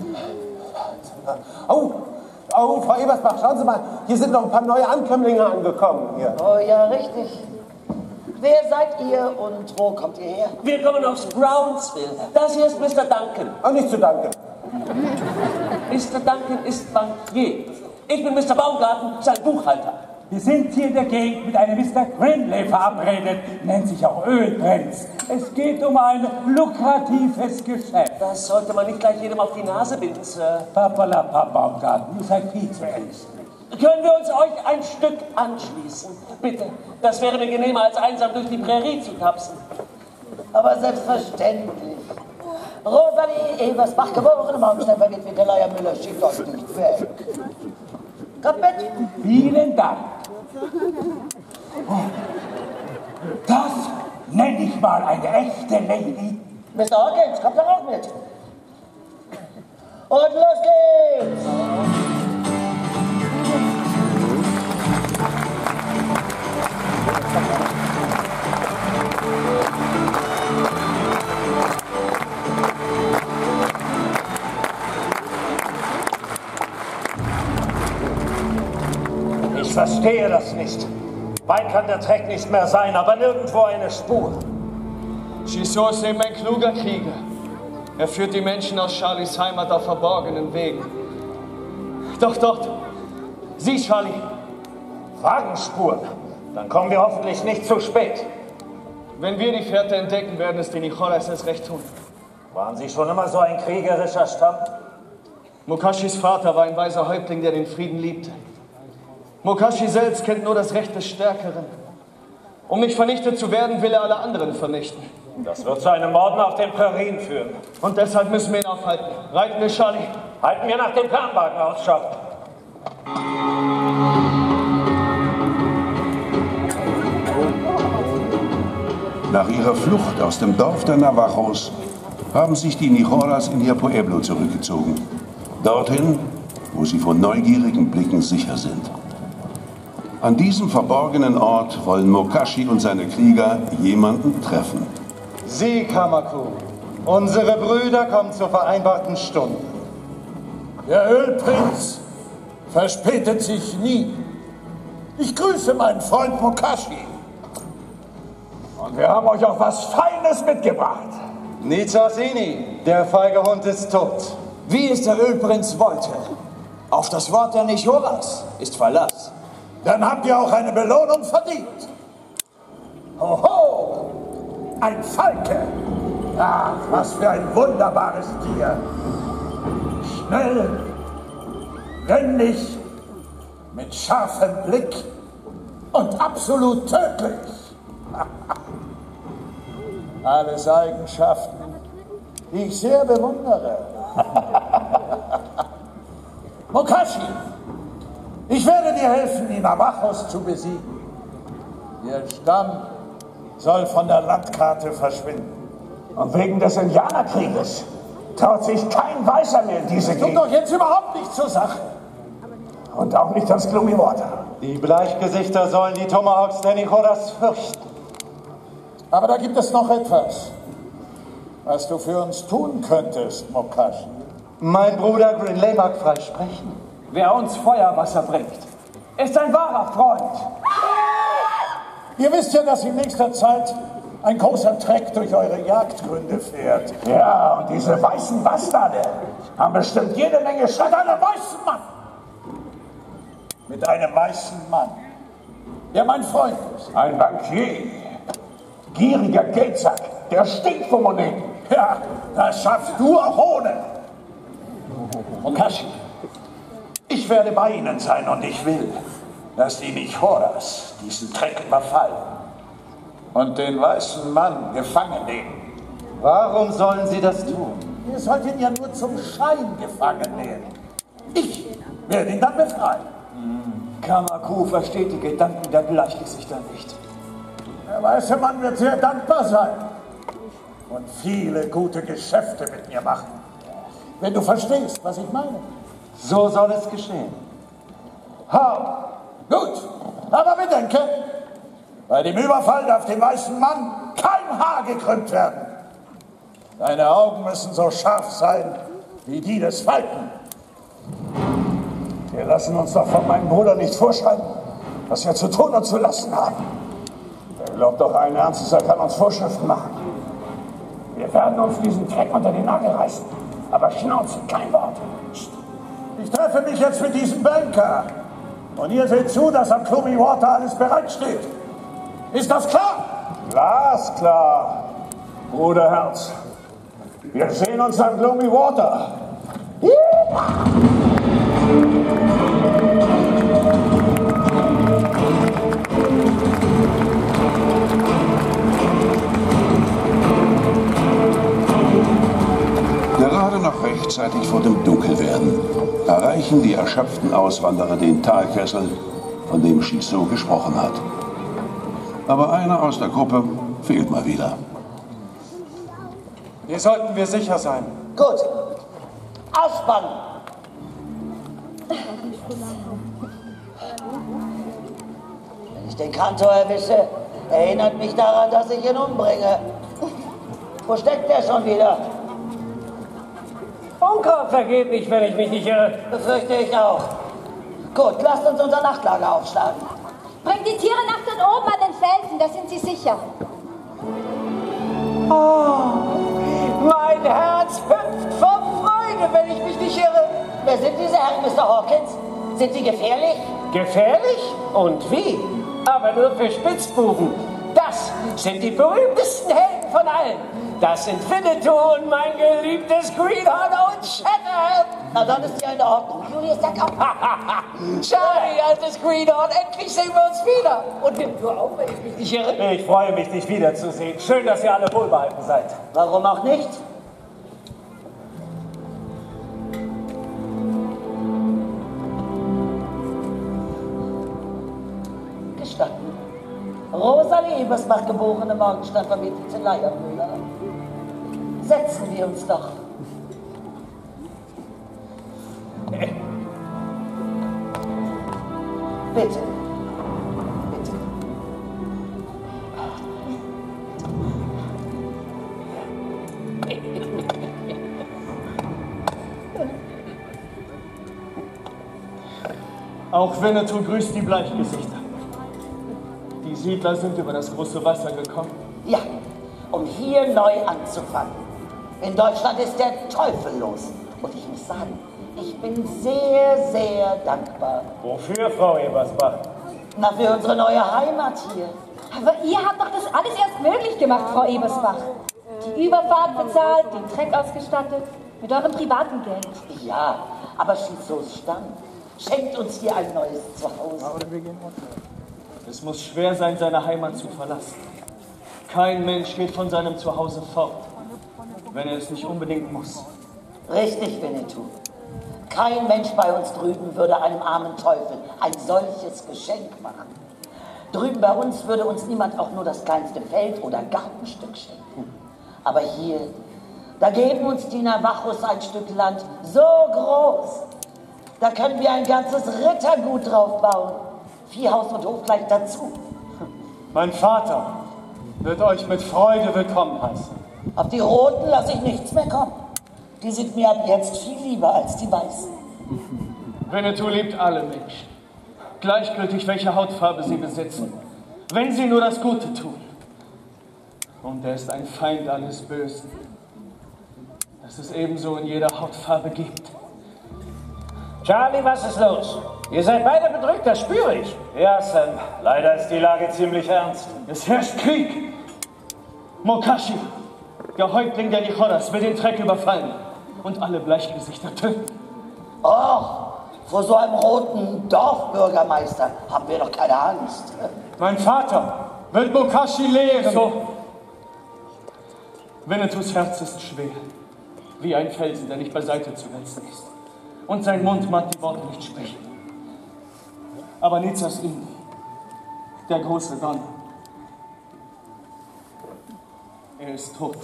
Oh, oh, Frau Ebersbach, schauen Sie mal, hier sind noch ein paar neue Ankömmlinge angekommen. Hier. Oh ja, richtig. Wer seid ihr und wo kommt ihr her? Wir kommen aus Brownsville. Das hier ist Mister Duncan. Auch nicht zu danken. Mister Duncan ist Bankier. Ich bin Mister Baumgarten, sein Buchhalter. Wir sind hier in der Gegend mit einem Mister Grinley verabredet, nennt sich auch Ölprinz. Es geht um ein lukratives Geschäft. Das sollte man nicht gleich jedem auf die Nase binden, Sir. Papalapap, Baumgarten, ihr seid viel zu ängstlich. Können wir uns euch ein Stück anschließen? Bitte. Das wäre mir genehmer, als einsam durch die Prärie zu tapsen. Aber selbstverständlich. Rosalie Ebersbach, geborene Maumsteffer, geht wie der Leier Müller, schickt euch nicht weg. Kommt mit. Vielen Dank. Das nenne ich mal eine echte Lady. Mister Hawkins, kommt doch auch mit. Und los geht's! Ich verstehe das nicht. Weit kann der Dreck nicht mehr sein, aber nirgendwo eine Spur. Chisot ist eben ein kluger Krieger. Er führt die Menschen aus Charlies Heimat auf verborgenen Wegen. Doch dort. Sieh, Charlie. Wagenspuren. Dann kommen wir hoffentlich nicht zu spät. Wenn wir die Fährte entdecken, werden es die Nicholas erst recht tun. Waren Sie schon immer so ein kriegerischer Stamm? Mokashis Vater war ein weiser Häuptling, der den Frieden liebte. Mokashi selbst kennt nur das Recht des Stärkeren. Um nicht vernichtet zu werden, will er alle anderen vernichten. Das wird zu einem Morden auf den Prärien führen. Und deshalb müssen wir ihn aufhalten. Reiten wir, Charlie. Halten wir nach dem Planwagen Ausschau. Nach ihrer Flucht aus dem Dorf der Navajos haben sich die Nicholas in ihr Pueblo zurückgezogen. Dorthin, wo sie vor neugierigen Blicken sicher sind. An diesem verborgenen Ort wollen Mokashi und seine Krieger jemanden treffen. Sie, Kamaku, unsere Brüder kommen zur vereinbarten Stunde. Der Ölprinz verspätet sich nie. Ich grüße meinen Freund Mokashi. Und wir haben euch auch was Feines mitgebracht. Nizasini, der feige Hund ist tot. Wie es der Ölprinz wollte. Auf das Wort der Nicholas ist Verlass. Dann habt ihr auch eine Belohnung verdient. Hoho! Ein Falke! Ach, was für ein wunderbares Tier! Schnell, wendig, mit scharfem Blick und absolut tödlich. Alles Eigenschaften, die ich sehr bewundere. Mokashi, ich werde dir helfen, die Navajos zu besiegen. Ihr Stamm soll von der Landkarte verschwinden. Und wegen des Indianerkrieges traut sich kein Weißer mehr in diese Gegend. Tut doch jetzt überhaupt nicht zur Sache. Und auch nicht das Gloomy Water. Die Bleichgesichter sollen die Tomahawks der Nicholas fürchten. Aber da gibt es noch etwas, was du für uns tun könntest, Mokashi. Mein Bruder Grinley mag frei sprechen. Wer uns Feuerwasser bringt, ist ein wahrer Freund. Ihr wisst ja, dass in nächster Zeit ein großer Treck durch eure Jagdgründe fährt. Ja, und diese weißen Bastarde haben bestimmt jede Menge Stadt einem weißen Mann. Mit einem weißen Mann, der mein Freund ist. Ein Bankier, gieriger Geldsack, der stinkt von Moneten. Ja, das schaffst du auch ohne. Mokashi, ich werde bei ihnen sein und ich will, dass die Nicholas diesen Treck überfallen und den weißen Mann gefangen nehmen. Warum sollen sie das tun? Ihr sollt ihn ja nur zum Schein gefangen nehmen. Ich werde ihn dann befreien. Kamaku versteht die Gedanken der Bleichgesichter nicht. Der weiße Mann wird sehr dankbar sein und viele gute Geschäfte mit mir machen. Wenn du verstehst, was ich meine. So soll es geschehen. Ha! Gut, aber bedenke, bei dem Überfall darf dem weißen Mann kein Haar gekrümmt werden. Deine Augen müssen so scharf sein wie die des Falken. Wir lassen uns doch von meinem Bruder nicht vorschreiben, was wir zu tun und zu lassen haben. Er glaubt doch allen Ernstes, er kann uns Vorschriften machen. Wir werden uns diesen Dreck unter den Nagel reißen. Aber Schnauze, kein Wort. Ich treffe mich jetzt mit diesem Banker. Und ihr seht zu, dass am Gloomy Water alles bereitsteht. Ist das klar? Glasklar, Bruderherz. Wir sehen uns am Gloomy Water. Gerade noch rechtzeitig vor dem Dunkelwerden erreichen die erschöpften Auswanderer den Talkessel, von dem Chisot gesprochen hat. Aber einer aus der Gruppe fehlt mal wieder. Hier sollten wir sicher sein. Gut. Ausspannen. Wenn ich den Kantor erwische, erinnert mich daran, dass ich ihn umbringe. Wo steckt der schon wieder? Unkraut vergeht nicht, wenn ich mich nicht irre. Befürchte ich auch. Gut, lasst uns unser Nachtlager aufschlagen. Bringt die Tiere nach dort oben an den Felsen, da sind sie sicher. Oh, mein Herz hüpft vor Freude, wenn ich mich nicht irre. Wer sind diese Herren, Mister Hawkins? Sind sie gefährlich? Gefährlich? Und wie? Aber nur für Spitzbuben. Das sind die berühmtesten Helden von allen. Das sind Winnetou und mein geliebtes Greenhorn und Shatterhand. Na, dann ist ja in Ordnung. Julius, sag auch. Charlie, altes Greenhorn, endlich sehen wir uns wieder. Und Winnetou auch, wenn ich mich nicht irre. Ich freue mich, dich wiederzusehen. Schön, dass ihr alle wohlbehalten seid. Warum auch nicht? Gestatten. Rosalie Ebersbach, geborene Morgenstern, vermittelte Leiermüller. Setzen wir uns doch. Bitte. Bitte. Auch Winnetou grüßt die Bleichgesichter. Die Siedler sind über das große Wasser gekommen. Ja, um hier neu anzufangen. In Deutschland ist der Teufel los. Und ich muss sagen, ich bin sehr, sehr dankbar. Wofür, Frau Ebersbach? Na, für unsere neue Heimat hier. Aber ihr habt doch das alles erst möglich gemacht, Frau Ebersbach. Die Überfahrt bezahlt, den Treck ausgestattet, mit eurem privaten Geld. Ja, aber Chisots Stamm schenkt uns hier ein neues Zuhause. Es muss schwer sein, seine Heimat zu verlassen. Kein Mensch geht von seinem Zuhause fort, wenn er es nicht unbedingt muss. Richtig, Winnetou. Kein Mensch bei uns drüben würde einem armen Teufel ein solches Geschenk machen. Drüben bei uns würde uns niemand auch nur das kleinste Feld oder Gartenstück schenken. Aber hier, da geben uns die Navajos ein Stück Land so groß, da können wir ein ganzes Rittergut drauf bauen. Viehhaus und Hof gleich dazu. Mein Vater wird euch mit Freude willkommen heißen. Auf die Roten lasse ich nichts mehr kommen. Die sind mir ab jetzt viel lieber als die Weißen. Winnetou liebt alle Menschen. Gleichgültig, welche Hautfarbe sie besitzen. Wenn sie nur das Gute tun. Und er ist ein Feind alles Bösen. Das es ebenso in jeder Hautfarbe gibt. Charlie, was ist los? Ihr seid beide bedrückt, das spüre ich. Ja, Sam. Leider ist die Lage ziemlich ernst. Es herrscht Krieg. Mokashi, der Häuptling der Lichoras, will den Treck überfallen und alle Bleichgesichter töten. Och, vor so einem roten Dorfbürgermeister haben wir doch keine Angst. Mein Vater wird Mokashi lehren. So. Winnetous Herz ist schwer, wie ein Felsen, der nicht beiseite zu wälzen ist. Und sein Mund mag die Worte nicht sprechen. Aber Nizas Inn, der große Donner, Er ist tot.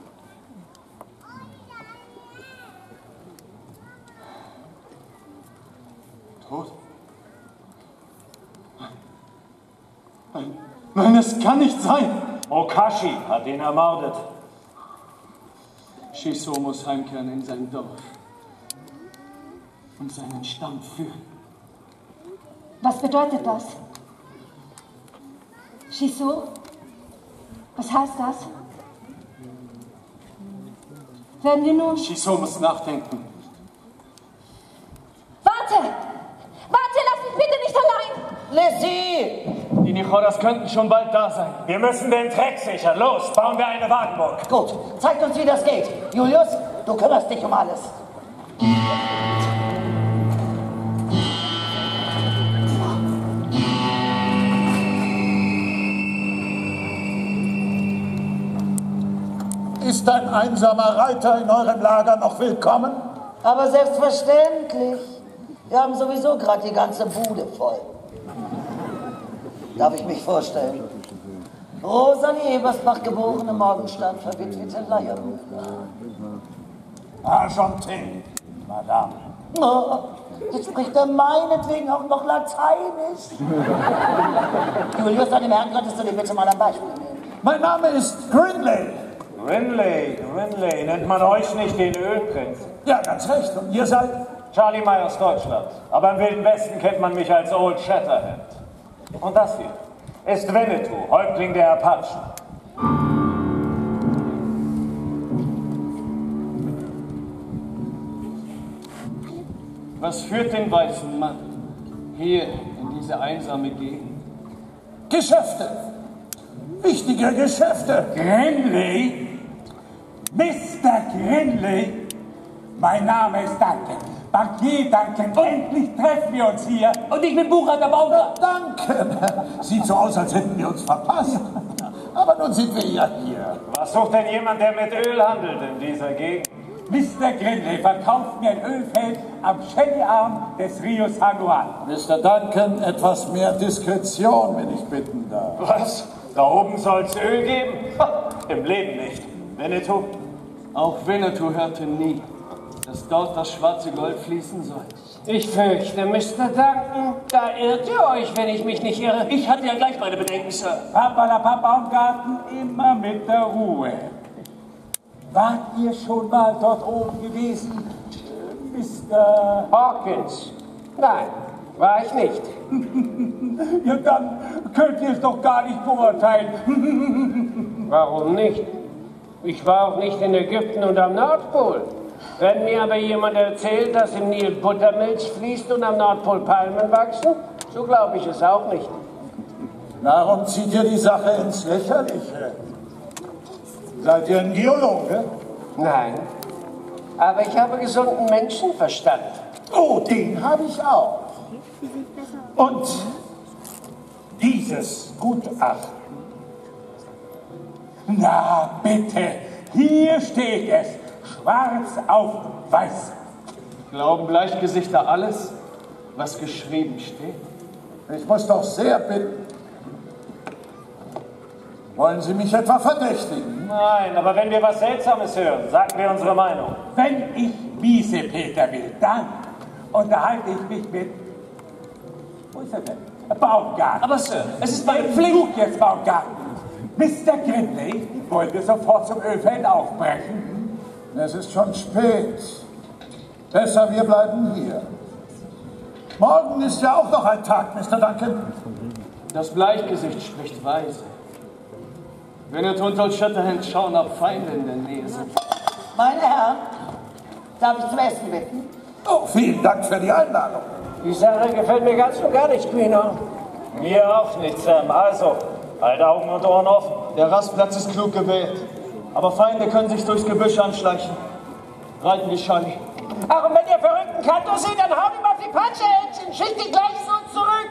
Tot? Nein, nein, es kann nicht sein. Okashi hat ihn ermordet. Shiso muss heimkehren in sein Dorf und seinen Stamm führen. Was bedeutet das? Shiso? Was heißt das? Werden wir nun... Shiso muss nachdenken. Warte! Warte, lass mich bitte nicht allein! Lizzie! Die Nichoras könnten schon bald da sein. Wir müssen den Treck sichern. Los, bauen wir eine Wagenburg. Gut, zeigt uns, wie das geht. Julius, du kümmerst dich um alles. Ist ein einsamer Reiter in eurem Lager noch willkommen? Aber selbstverständlich. Wir haben sowieso gerade die ganze Bude voll. Darf ich mich vorstellen? Rosalie Ebersbach, geborene Morgenstern, verwitwete Leierbrüder. Enchanté, Madame. Oh, jetzt spricht er meinetwegen auch noch Lateinisch. Julius, an dem Herrn könntest du dir bitte mal ein Beispiel nehmen. Mein Name ist Grinley. Grinley, Grinley, nennt man euch nicht den Ölprinz? Ja, ganz recht. Und ihr seid? Charlie Myers, Deutschland. Aber im Wilden Westen kennt man mich als Old Shatterhand. Und das hier ist Winnetou, Häuptling der Apachen. Was führt den weißen Mann hier in diese einsame Gegend? Geschäfte. Wichtige Geschäfte. Grinley? Mister Grinley? Mein Name ist Duncan. Bankier Duncan. Endlich treffen wir uns hier. Und ich bin Buchhalter Baumgart. Duncan. Sieht so aus, als hätten wir uns verpasst. Aber nun sind wir ja hier. Was sucht denn jemand, der mit Öl handelt in dieser Gegend? Mister Grinley verkauft mir ein Ölfeld am Shelly-Arm des Rio San Juan. Mister Duncan, etwas mehr Diskretion, wenn ich bitten darf. Was? Da oben soll's Öl geben? Ha, im Leben nicht. Winnetou? Auch Winnetou hörte nie, dass dort das schwarze Gold fließen soll. Ich fürchte, Mister Duncan, da irrt ihr euch, wenn ich mich nicht irre. Ich hatte ja gleich meine Bedenken, Sir. Papalapap Baumgarten, immer mit der Ruhe. Wart ihr schon mal dort oben gewesen, Mister Hawkins? Nein, war ich nicht. Ja, dann könnt ihr es doch gar nicht beurteilen. Warum nicht? Ich war auch nicht in Ägypten und am Nordpol. Wenn mir aber jemand erzählt, dass im Nil Buttermilch fließt und am Nordpol Palmen wachsen, so glaube ich es auch nicht. Darum zieht ihr die Sache ins Lächerliche. Seid ihr ein Geologe? Nein, aber ich habe gesunden Menschenverstand. Oh, den habe ich auch. Und dieses Gutachten. Na bitte, hier steht es, schwarz auf weiß. Glauben Bleichgesichter alles, was geschrieben steht? Ich muss doch sehr bitten. Wollen Sie mich etwa verdächtigen? Nein, aber wenn wir was Seltsames hören, sagen wir unsere Meinung. Wenn ich Wiesepeter will, dann unterhalte ich mich mit... Wo ist er denn? Baumgarten. Aber Sir, es ist meine Pflicht. Such jetzt Baumgarten. Mister Grinley wollte sofort zum Ölfeld aufbrechen. Es ist schon spät. Besser, wir bleiben hier. Morgen ist ja auch noch ein Tag, Mister Duncan. Das Bleichgesicht spricht weise. Winnetou und Old Shatterhand schauen, ob Feinde in der Nähe sind. Meine Herren, darf ich zum Essen bitten? Oh, vielen Dank für die Einladung. Die Sache gefällt mir ganz und gar nicht, Quino. Mir auch nicht, Sam. Also, halt Augen und Ohren offen. Der Rastplatz ist klug gewählt. Aber Feinde können sich durchs Gebüsch anschleichen. Reiten wir Charlie. Ach, und wenn ihr verrückten Kanto seht, dann haut ihm auf die Patsche, Händchen. Schickt ihn gleich so zurück.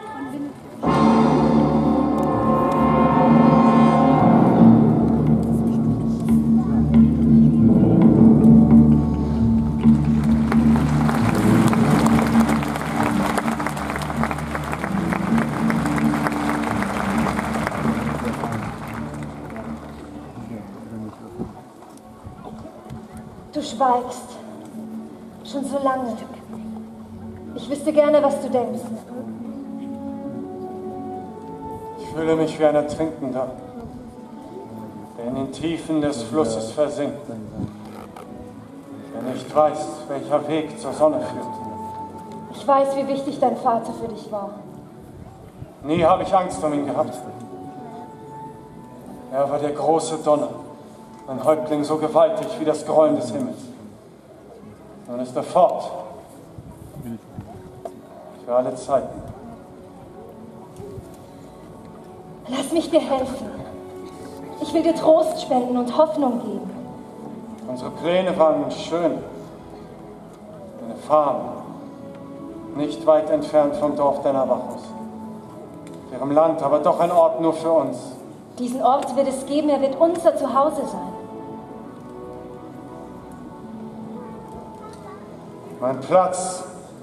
Du schweigst. Schon so lange. Ich wüsste gerne, was du denkst. Ich fühle mich wie ein Ertrinkender, der in den Tiefen des Flusses versinkt, der nicht weiß, welcher Weg zur Sonne führt. Ich weiß, wie wichtig dein Vater für dich war. Nie habe ich Angst um ihn gehabt. Er war der große Donner, ein Häuptling so gewaltig wie das Grollen des Himmels. Nun ist er fort. Für alle Zeiten. Lass mich dir helfen. Ich will dir Trost spenden und Hoffnung geben. Unsere Pläne waren schön. Eine Farm, nicht weit entfernt vom Dorf der Navajos. Auf ihrem Land, aber doch ein Ort nur für uns. Diesen Ort wird es geben, er wird unser Zuhause sein. Mein Platz.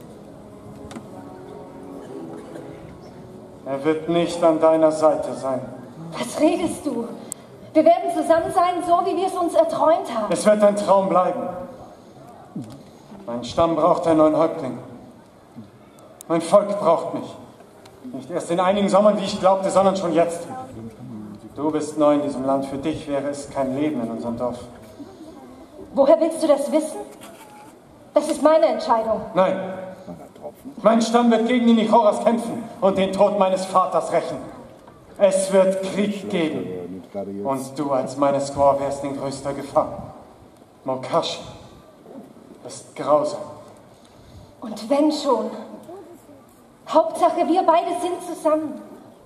Er wird nicht an deiner Seite sein. Was redest du? Wir werden zusammen sein, so wie wir es uns erträumt haben. Es wird ein Traum bleiben. Mein Stamm braucht einen neuen Häuptling. Mein Volk braucht mich. Nicht erst in einigen Sommern, wie ich glaubte, sondern schon jetzt. Du bist neu in diesem Land. Für dich wäre es kein Leben in unserem Dorf. Woher willst du das wissen? Das ist meine Entscheidung. Nein. Mein Stamm wird gegen die Nichoras kämpfen und den Tod meines Vaters rächen. Es wird Krieg geben. Und du als meine Squaw wärst in größter Gefahr. Mokashi ist grausam. Und wenn schon. Hauptsache, wir beide sind zusammen.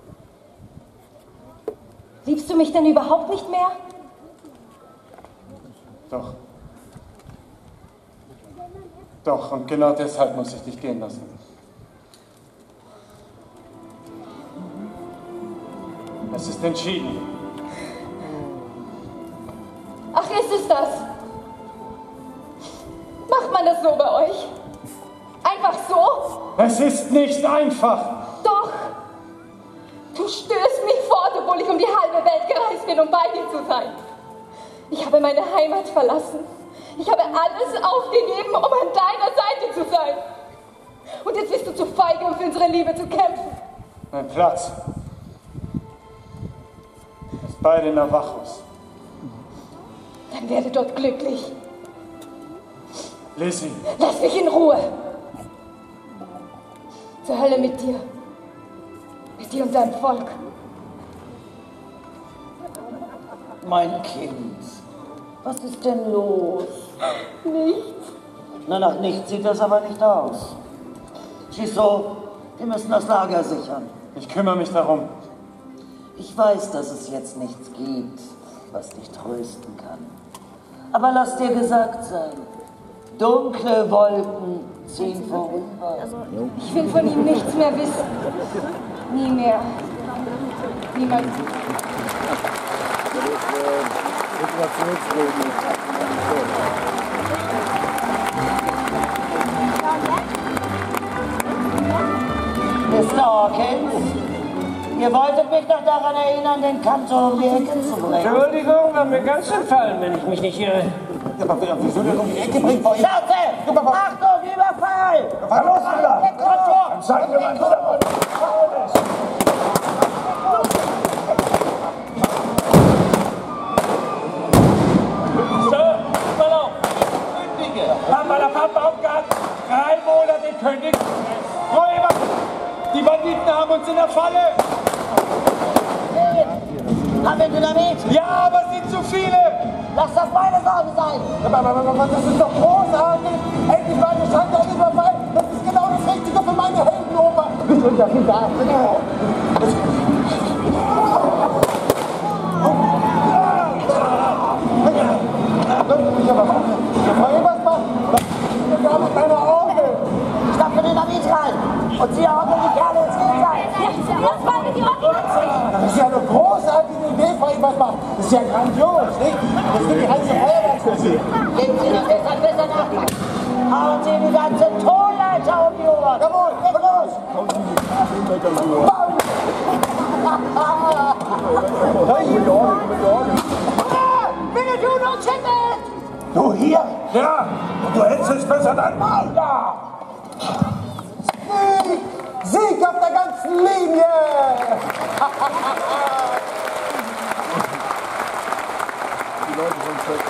Liebst du mich denn überhaupt nicht mehr? Doch. Doch, und genau deshalb muss ich dich gehen lassen. Es ist entschieden. Ach, ist es das? Macht man das so bei euch? Einfach so? Es ist nicht einfach. Doch. Du stößt mich fort, obwohl ich um die halbe Welt gereist bin, um bei dir zu sein. Ich habe meine Heimat verlassen. Ich habe alles aufgegeben, um an deiner Seite zu sein. Und jetzt bist du zu feige, um für unsere Liebe zu kämpfen. Mein Platz ist bei den Navajos. Dann werde dort glücklich. Lizzie. Lass mich in Ruhe. Zur Hölle mit dir. Mit dir und deinem Volk. Mein Kind, was ist denn los? Nichts. Na, nach nichts sieht das aber nicht aus. Shiso, wir müssen das Lager sichern. Ich kümmere mich darum. Ich weiß, dass es jetzt nichts gibt, was dich trösten kann. Aber lass dir gesagt sein, dunkle Wolken ziehen vorüber. Ich will von ihm nichts mehr wissen. Nie mehr. Niemand. Mister Hawkins, ihr wolltet mich doch daran erinnern, den Kantor um die Ecke zu bringen. Entschuldigung, war mir ganz entfallen, wenn ich mich nicht irre. Aber wieso denn um die Ecke bringt, Frau Schnauze! Achtung, Überfall! Was los, Bruder? Dann zeigen wir mal, Bruder. Sir, mal auf! Kündige! Baumgarten! Drei Monate kündigt! Räuber! Die Banditen haben uns in der Falle! Haben wir Dynamit? Ja, aber es sind zu viele! Lass das meine Sorge sein! Aber das ist doch großartig! Endlich mal geschafft, ein Überfall! Das ist genau das Richtige für meine Heldenoper! Wir sind ja viel da! Bevor ihr was macht, ich habe keine Augen! Stopfe Dynamit rein! Und sie ordnen die Kerle ins Jenseits! Ja, das war mit die Ordnung! Das ist ja eine großartige Idee, bevor ihr was macht! Das ist ja grandios, nicht? Das wird die ganze Feuerwehr für Sie! Geben Sie das deshalb besser nach! Hauen Sie die ganze Tonleiter um die Ohren! Jawohl, geht los! Bitte du noch Chippet! Du hier? Ja. Und du hältst es besser dein Maul da. Sieg! Sieg auf der ganzen Linie! Die Leute sind weg.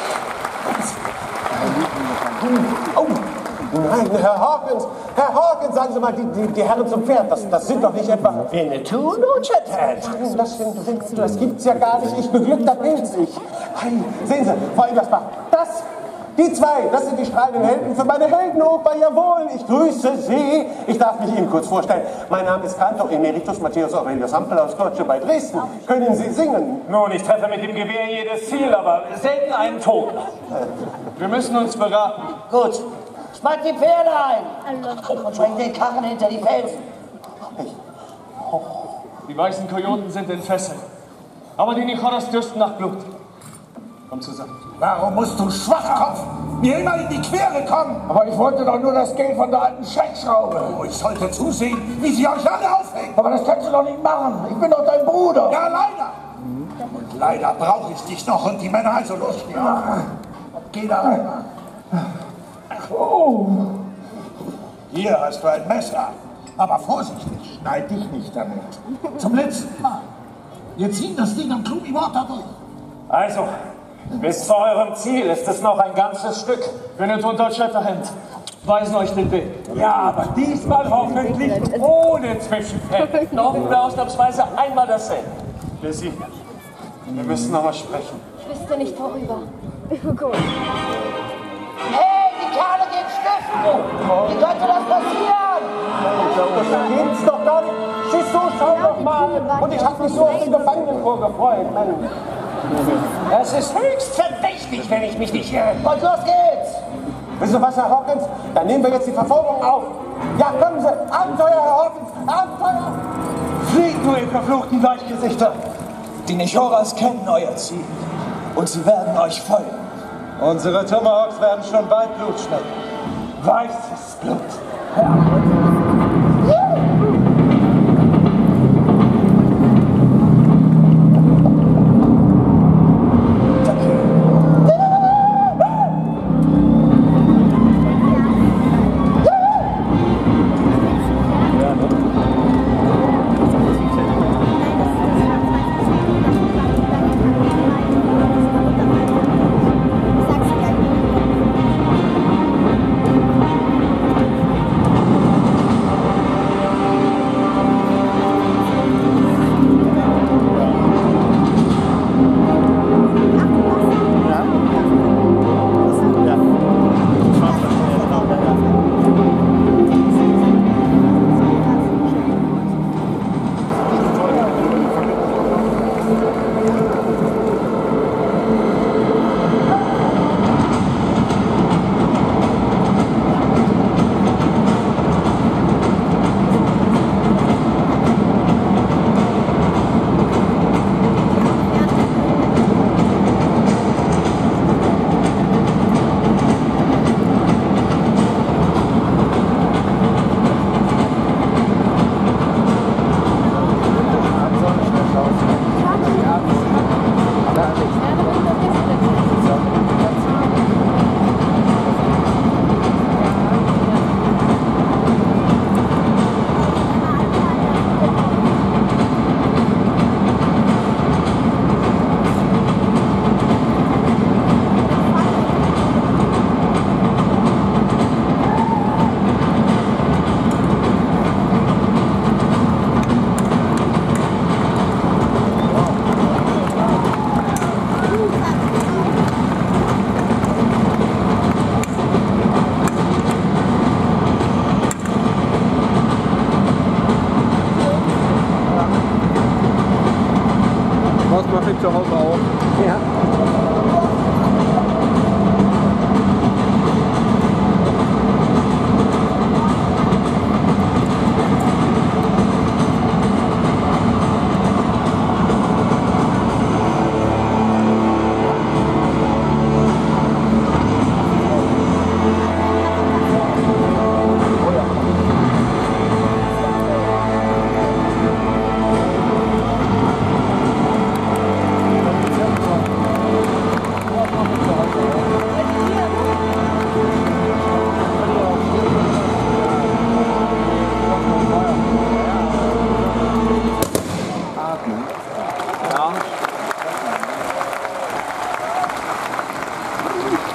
Oh, nein, Herr Hawkins, Herr Hawkins, sagen Sie mal, die, die, die Herren zum Pferd, das, das sind doch nicht etwa Winnetou und Old Shatterhand. Das, sind, das gibt's ja gar nicht, ich beglückter Pilz, ich. Hey, sehen Sie, Frau Ingersbach, das, die zwei, das sind die strahlenden Helden für meine Heldenoper, jawohl, ich grüße Sie. Ich darf mich Ihnen kurz vorstellen, mein Name ist Kantor Emeritus Matthäus Aurelius Hampel aus Kotsche bei Dresden. Können Sie singen? Nun, ich treffe mit dem Gewehr jedes Ziel, aber selten einen Toten. Wir müssen uns beraten. Gut. Spannt die Pferde ein und schwenkt den Karren hinter die Felsen. Die weißen Kojoten sind in Fesseln. Aber die Nicholas dürsten nach Blut. Komm zusammen. Warum musst du, Schwachkopf, mir immer in die Quere kommen? Aber ich wollte doch nur das Geld von der alten Scheckschraube. Oh, ich sollte zusehen, wie sie euch alle aufhängt. Aber das kannst du doch nicht machen. Ich bin doch dein Bruder. Ja, leider. Und leider brauche ich dich noch und die Männer, also los. Ja. Geh da rein. Oh. Hier hast du ein Messer. Aber vorsichtig, schneid dich nicht damit. Zum letzten Mal. Wir ziehen das Ding am Gloomy Water durch. Also, bis zu eurem Ziel ist es noch ein ganzes Stück. Winnetou und Old Shatterhand weisen euch den Weg. Ja, aber diesmal hoffentlich ohne Zwischenfeld. Noch ausnahmsweise einmal dasselbe. Lizzie, wir müssen noch mal sprechen. Ich wüsste nicht worüber. Gut. Hey, die Kerle gehen schnüffeln! Wie könnte das passieren? Das gibt's doch gar nicht. Schieß so, schau doch mal. Und ich hab mich so auf den Gefangenenchor gefreut, Mann. Das ist höchst verdächtig, wenn ich mich nicht irre. Und los geht's! Wissen Sie was, Herr Hawkins? Dann nehmen wir jetzt die Verfolgung auf. Ja, kommen Sie! Abenteuer, Herr Hawkins! Abenteuer! Fliegt nur, ihr verfluchten Bleichgesichter! Die Nichoras kennen euer Ziel. Und sie werden euch folgen. Unsere Tomahawks werden schon bald Blut schmecken. Weißes Blut. Ja.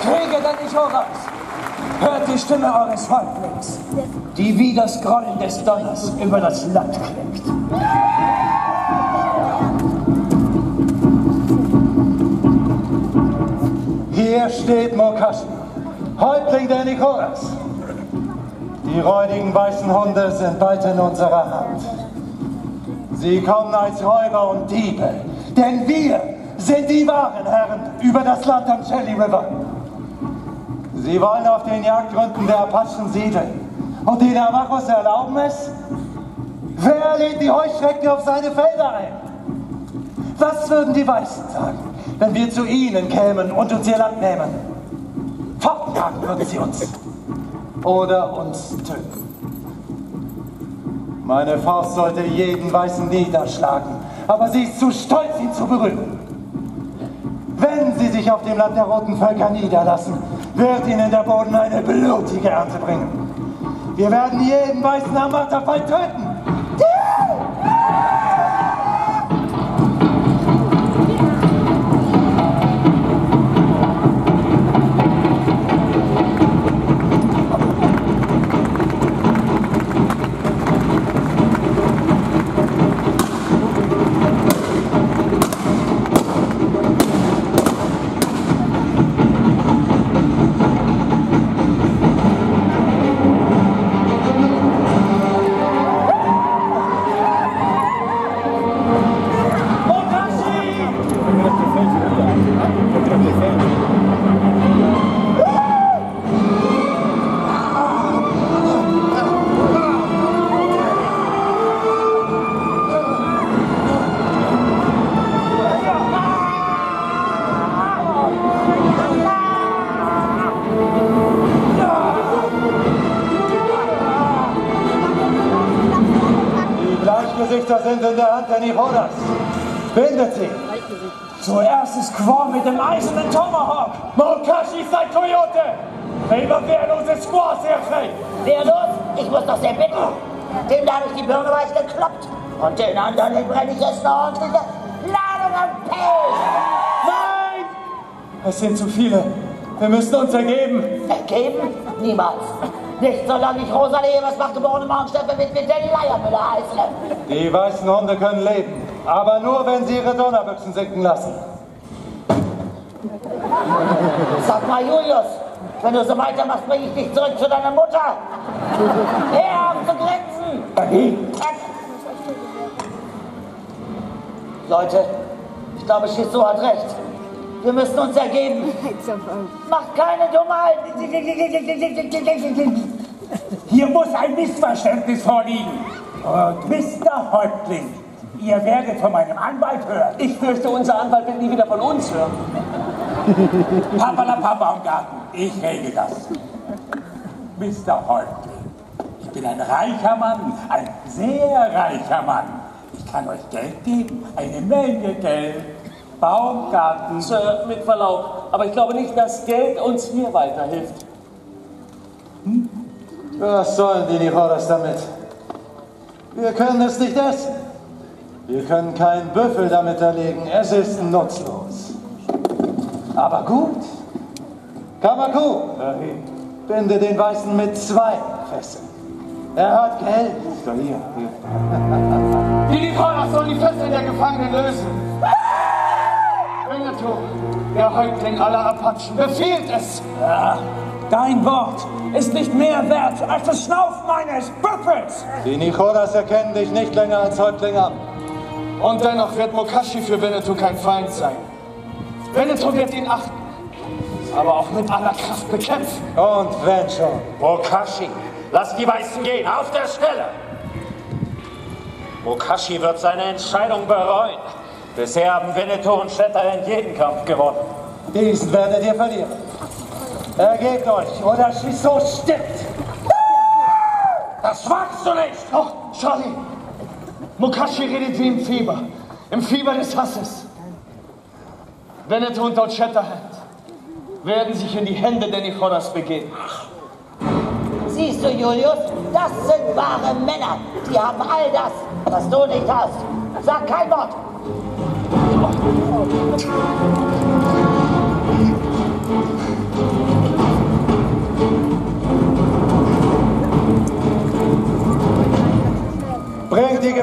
Krieger der Nichoras, hört die Stimme eures Häuptlings, die wie das Grollen des Donners über das Land klingt. Hier steht Mokashi, Häuptling der Nichoras. Die räudigen weißen Hunde sind bald in unserer Hand. Sie kommen als Räuber und Diebe, denn wir sind die wahren Herren über das Land am Shelly River. Sie wollen auf den Jagdgründen der Apachen siedeln und die Navajos erlauben es? Wer lädt die Heuschrecken auf seine Felder ein? Was würden die Weißen sagen, wenn wir zu ihnen kämen und uns ihr Land nehmen? Fortjagen würden sie uns. Oder uns töten. Meine Faust sollte jeden Weißen niederschlagen, aber sie ist zu stolz, ihn zu berühren. Wenn sie sich auf dem Land der roten Völker niederlassen, wird ihnen der Boden eine blutige Ernte bringen. Wir werden jeden Weißen am Marterfall töten. Gesichter sind in der Hand der Nichoras. Bindet sie! Zuerst ist Quor mit dem eisernen Tomahawk. Mokashi sei Coyote! Lieber wehrlose Squaws herkriegt! Wehrlos? Ich muss doch sehr bitten. Dem da habe ich die Birne weich gekloppt. Und den anderen, den brenne ich jetzt eine ordentliche Ladung am Pelz. Nein! Es sind zu viele. Wir müssen uns ergeben. Ergeben? Niemals. Nicht solange ich Rosalie, was macht geborene Morgensteffe mit mir Danny Leiermüller heiße. Die weißen Hunde können leben, aber nur, wenn sie ihre Donnerbüchsen sinken lassen. Sag mal, Julius, wenn du so weitermachst, bring ich dich zurück zu deiner Mutter. Hör auf zu grinsen! Leute, ich glaube, Shiso hat recht. Wir müssen uns ergeben. Macht keine Dummheit. Hier muss ein Missverständnis vorliegen. Und Mister Häuptling, ihr werdet von meinem Anwalt hören. Ich fürchte, unser Anwalt wird nie wieder von uns hören. Papalapapa-Baumgarten, ich regel das. Mister Häuptling, ich bin ein reicher Mann, ein sehr reicher Mann. Ich kann euch Geld geben, eine Menge Geld. Baumgarten. Sir, mit Verlaub, aber ich glaube nicht, dass Geld uns hier weiterhilft. Hm? Was sollen die Nichoras damit? Wir können es nicht essen. Wir können keinen Büffel damit erlegen. Es ist nutzlos. Aber gut. Kamaku, binde den Weißen mit zwei Fesseln. Er hat Geld. So, hier, hier. Die Nichoras sollen die Fesseln der Gefangenen lösen. Winnetou, der Häuptling aller Apachen, befiehlt es! Ja, dein Wort ist nicht mehr wert als das Schnaufen meines Büffels! Die Nichoras erkennen dich nicht länger als Häuptling an. Und dennoch wird Mokashi für Winnetou kein Feind sein. Winnetou wird ihn achten, aber auch mit aller Kraft bekämpfen. Und wenn schon. Mokashi, lass die Weißen gehen, auf der Stelle! Mokashi wird seine Entscheidung bereuen. Bisher haben Winnetou und Shatterhand jeden Kampf gewonnen. Diesen werdet ihr verlieren. Ergebt euch, oder Shiso stirbt! Das wagst du nicht! Oh, Charlie! Mokashi redet wie im Fieber. Im Fieber des Hasses. Winnetou und Old Shatterhand werden sich in die Hände der Nichoras begeben. Siehst du, Julius? Das sind wahre Männer. Die haben all das, was du nicht hast. Sag kein Wort.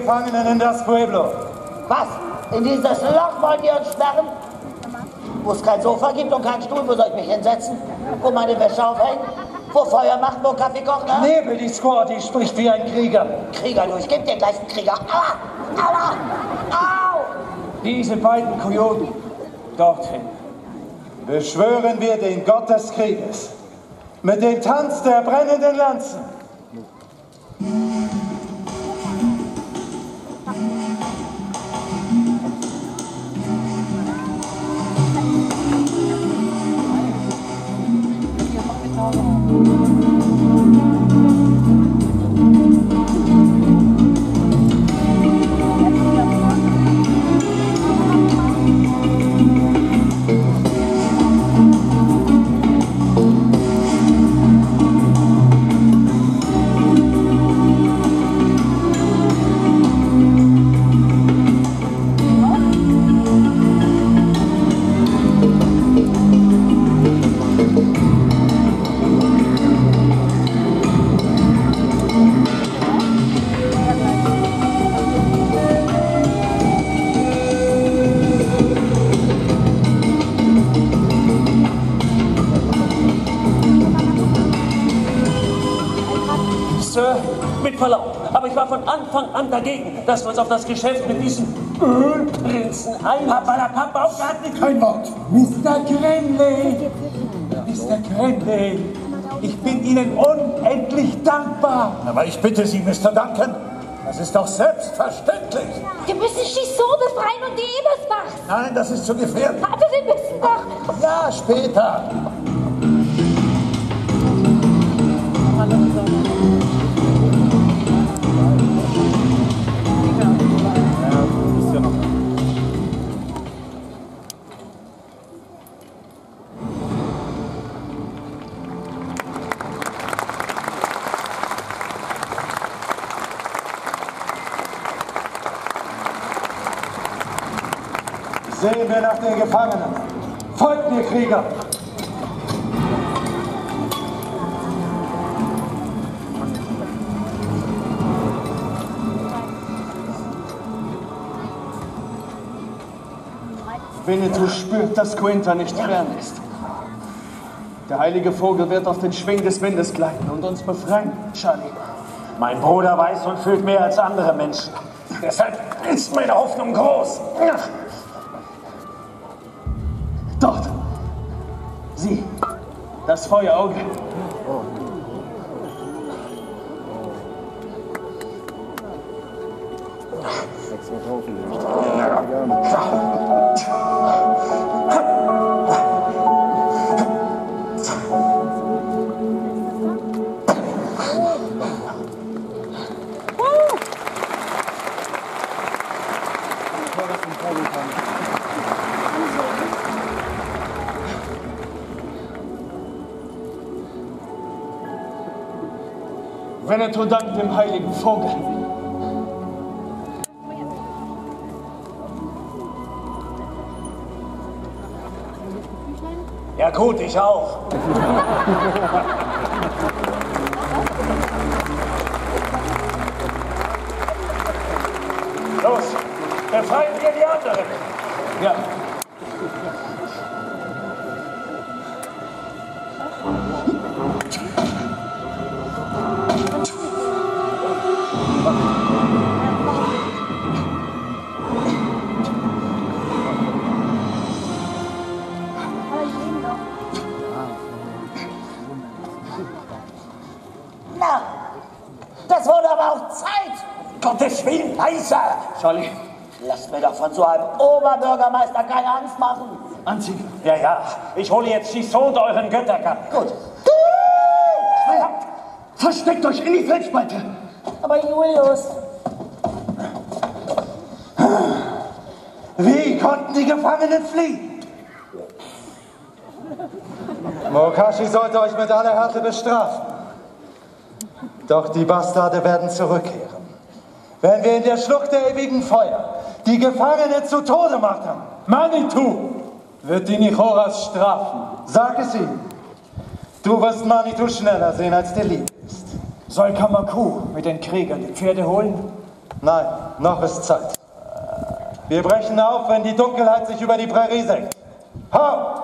Gefangenen in das Pueblo. Was? In dieses Loch wollt ihr uns sperren? Wo es kein Sofa gibt und keinen Stuhl, wo soll ich mich hinsetzen? Wo meine Wäsche aufhängen? Wo Feuer macht, wo Kaffee kocht? Ne? Nebel, die Squaw, spricht wie ein Krieger. Krieger, du, ich geb dir gleich einen Krieger. Aua! Aua! Au! Diese beiden Kojoten dorthin beschwören wir den Gott des Krieges mit dem Tanz der brennenden Lanzen. Mit Verlaub, aber ich war von Anfang an dagegen, dass wir uns auf das Geschäft mit diesem Ölprinzen einlassen. Papa, aufwarten, kein Wort. Mister Grenley, Mister Grenley, ich bin Ihnen unendlich dankbar. Aber ich bitte Sie, Mister Duncan, das ist doch selbstverständlich. Wir müssen Chisot befreien und die Ebersbachs. Nein, das ist zu gefährlich. Aber wir müssen doch... Ja, später. Sehen wir nach den Gefangenen. Folgt mir, Krieger! Winnetou spürt, dass Quinta nicht fern ist. Der heilige Vogel wird auf den Schwing des Windes gleiten und uns befreien, Charlie. Mein Bruder weiß und fühlt mehr als andere Menschen. Deshalb ist meine Hoffnung groß. Dort! Sieh, das Feuerauge. Winnetou dankt dem heiligen Vogel. Ja gut, ich auch. Los, befreien wir die anderen. Ja. Na, das wurde aber auch Zeit. Gottes Willen, leiser! Charlie. Lasst mir doch von so einem Oberbürgermeister keine Angst machen. Anziehen. Ja, ja, ich hole jetzt Chisot und euren Götterkampf. Gut. Versteckt euch in die Felsspalte. Aber Julius... Wie konnten die Gefangenen fliehen? Mokashi sollte euch mit aller Härte bestrafen. Doch die Bastarde werden zurückkehren. Wenn wir in der Schlucht der ewigen Feuer die Gefangenen zu Tode machen, Manitou wird die Nichoras strafen. Sag es ihm. Du wirst Manitou schneller sehen, als dir lieb ist. Soll Kamaku mit den Kriegern die Pferde holen? Nein, noch ist Zeit. Wir brechen auf, wenn die Dunkelheit sich über die Prärie senkt. Hau!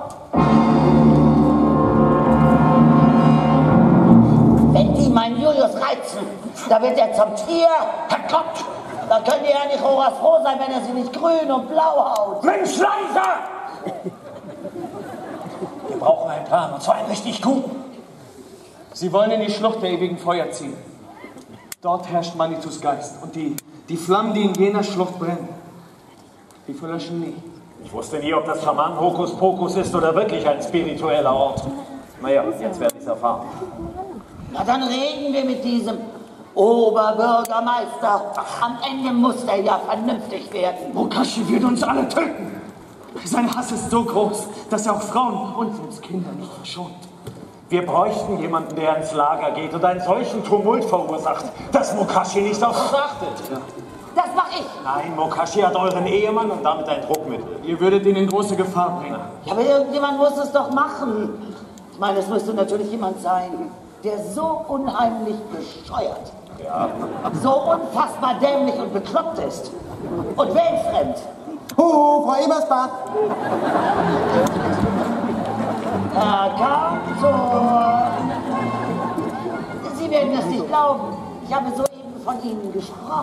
Wenn die meinen Julius reizen, da wird er zum Tier. Herrgott! Da könnt ihr ja nicht Horas froh sein, wenn er sie nicht grün und blau haut. Mensch, leiser! Wir brauchen einen Plan, und zwar einen richtig guten. Sie wollen in die Schlucht der ewigen Feuer ziehen. Dort herrscht Manitus Geist. Und die, die Flammen, die in jener Schlucht brennen, die verlöschen nie. Ich wusste nie, ob das Schaman Hokuspokus ist oder wirklich ein spiritueller Ort. Naja, jetzt werde ich es erfahren. Na, dann reden wir mit diesem Oberbürgermeister. Am Ende muss er ja vernünftig werden. Mokashi wird uns alle töten. Sein Hass ist so groß, dass er auch Frauen und uns Kinder nicht verschont. Wir bräuchten jemanden, der ins Lager geht und einen solchen Tumult verursacht, dass Mokashi nicht auf uns achtet. Ja. Das mach ich. Nein, Mokashi hat euren Ehemann und damit ein Druckmittel. Ihr würdet ihn in große Gefahr bringen. Ja, aber irgendjemand muss es doch machen. Ich meine, es müsste natürlich jemand sein, der so unheimlich bescheuert, ja. so unfassbar dämlich und bekloppt ist und weltfremd. Huhu, Frau Ebersbach! Herr Kantor! Sie werden es nicht glauben. Ich habe soeben von Ihnen gesprochen.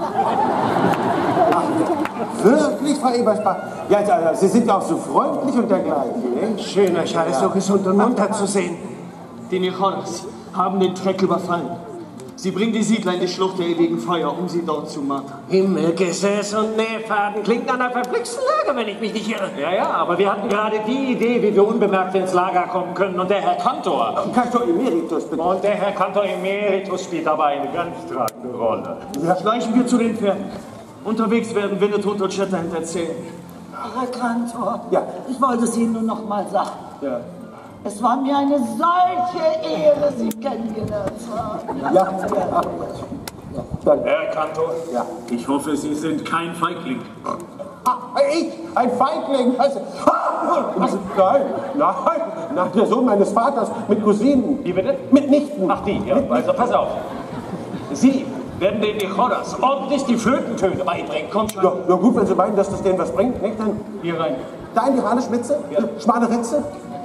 Ach, wirklich, Frau Ebersbach? Ja, ja, Sie sind ja auch so freundlich und dergleichen. Ne? Schön, euch alle so gesund und munter zu sehen. Die Nicholas haben den Treck überfallen. Sie bringen die Siedler in die Schlucht der ewigen Feuer, um sie dort zu martern. Himmelgesäß und Nähfaden klingt nach einer verflixten Lage, wenn ich mich nicht irre. Ja, ja, aber wir hatten gerade die Idee, wie wir unbemerkt ins Lager kommen können. Und der Herr Kantor... Kantor Emeritus, bitte. Und der Herr Kantor Emeritus spielt dabei eine ganz tragende Rolle. Ja. Schleichen wir zu den Pferden. Unterwegs werden Winnetou und Shatterhand erzählen. Ach, Herr Kantor, ja. Ich wollte es Ihnen nur noch mal sagen. Ja. Es war mir eine solche Ehre, Sie kennengelernt zu haben. Ja, ja. Dann. Herr Kantor, ja. Ich hoffe, Sie sind kein Feigling. Ah, ich? Ein Feigling? Also, ah, also, nein, nein, nein, der Sohn meines Vaters mit Cousinen. Wie bitte? Mit Nichten. Ach, die, ja. Also, pass auf. Sie werden den Nicholas ordentlich die Flötentöne beibringen. Komm schon. Ja, ja, gut, wenn Sie meinen, dass das denen was bringt, nicht? Dann hier rein. Da in die Raleschwitze? Ja. Schmale Ritze?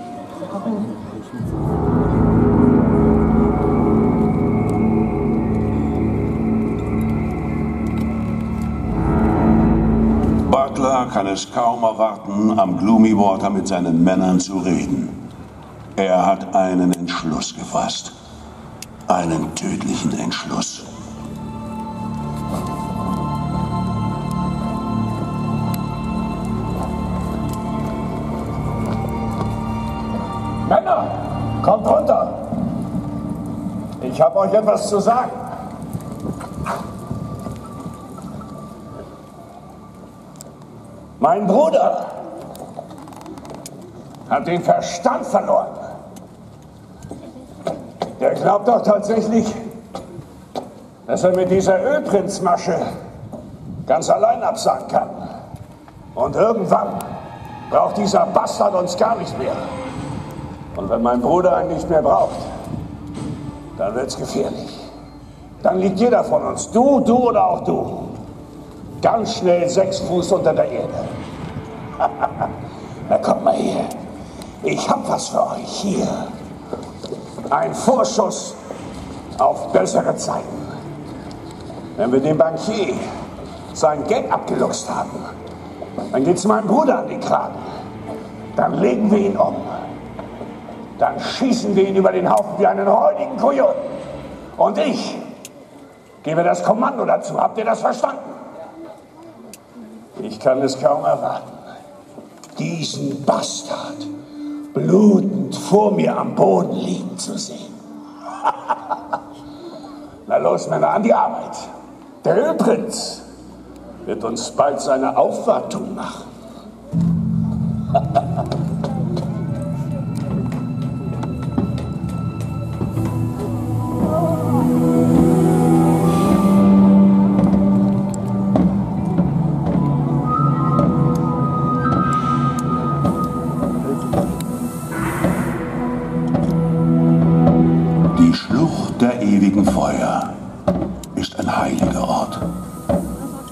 Butler kann es kaum erwarten, am Gloomy Water mit seinen Männern zu reden. Er hat einen Entschluss gefasst. Einen tödlichen Entschluss. Männer, kommt runter. Ich habe euch etwas zu sagen. Mein Bruder hat den Verstand verloren. Der glaubt doch tatsächlich, dass er mit dieser Ölprinzmasche ganz allein absagen kann. Und irgendwann braucht dieser Bastard uns gar nicht mehr. Und wenn mein Bruder einen nicht mehr braucht, dann wird's gefährlich. Dann liegt jeder von uns, du, du oder auch du, ganz schnell sechs Fuß unter der Erde. Na kommt mal her. Ich hab was für euch hier. Ein Vorschuss auf bessere Zeiten. Wenn wir dem Bankier sein Geld abgeluchst haben, dann geht's meinem Bruder an den Kragen. Dann legen wir ihn um. Dann schießen wir ihn über den Haufen wie einen räudigen Kojoten. Und ich gebe das Kommando dazu. Habt ihr das verstanden? Ich kann es kaum erwarten, diesen Bastard blutend vor mir am Boden liegen zu sehen. Na los, Männer, an die Arbeit. Der Ölprinz wird uns bald seine Aufwartung machen. Die Schlucht der ewigen Feuer ist ein heiliger Ort.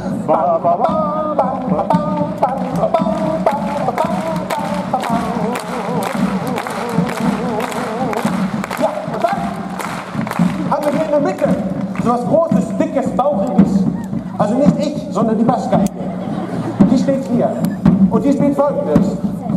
Du hast großes, dickes, bauchiges. Also nicht ich, sondern die Bassgeige. Die steht hier. Und die spielt folgendes.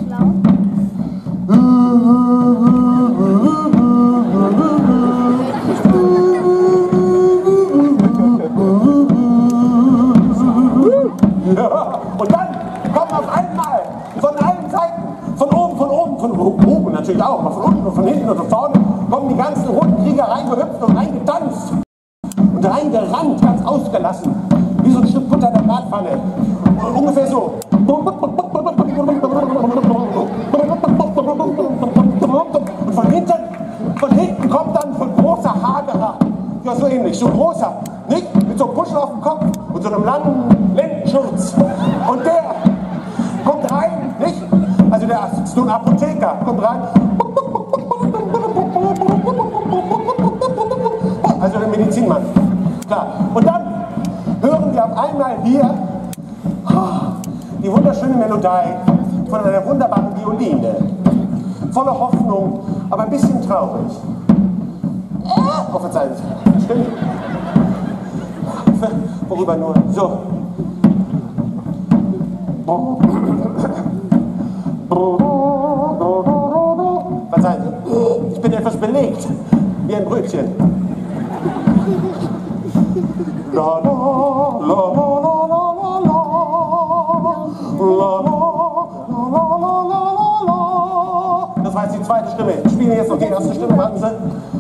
Ja, und dann kommen auf einmal von allen Seiten, von oben, von oben, von oben natürlich auch, aber von unten und von hinten und von vorne, kommen die ganzen roten Krieger reingehüpft und reingetanzt und reingerannt, ganz ausgelassen, wie so ein Stück Butter der Bratpfanne. Ungefähr so. Und von hinten, von hinten kommt dann so ein großer Hagerer, ja so ähnlich, so großer, nicht? Mit so einem Buschel auf dem Kopf und so einem langen Lendenschurz. Und der kommt rein, nicht? Also der ist so ein Apotheker, kommt rein. Also der Medizinmann, klar. Und dann hören wir auf einmal hier die wunderschöne Melodie von einer wunderbaren Violine. Voller Hoffnung, aber ein bisschen traurig. Oh, verzeihen Sie. Stimmt. Worüber nur? So. Verzeihen Sie. Ich bin etwas belegt. Wie ein Brötchen. La la la la la la la la la la la la. Das war jetzt die zweite Stimme. Ich spiele jetzt noch die erste Stimme, warten Sie.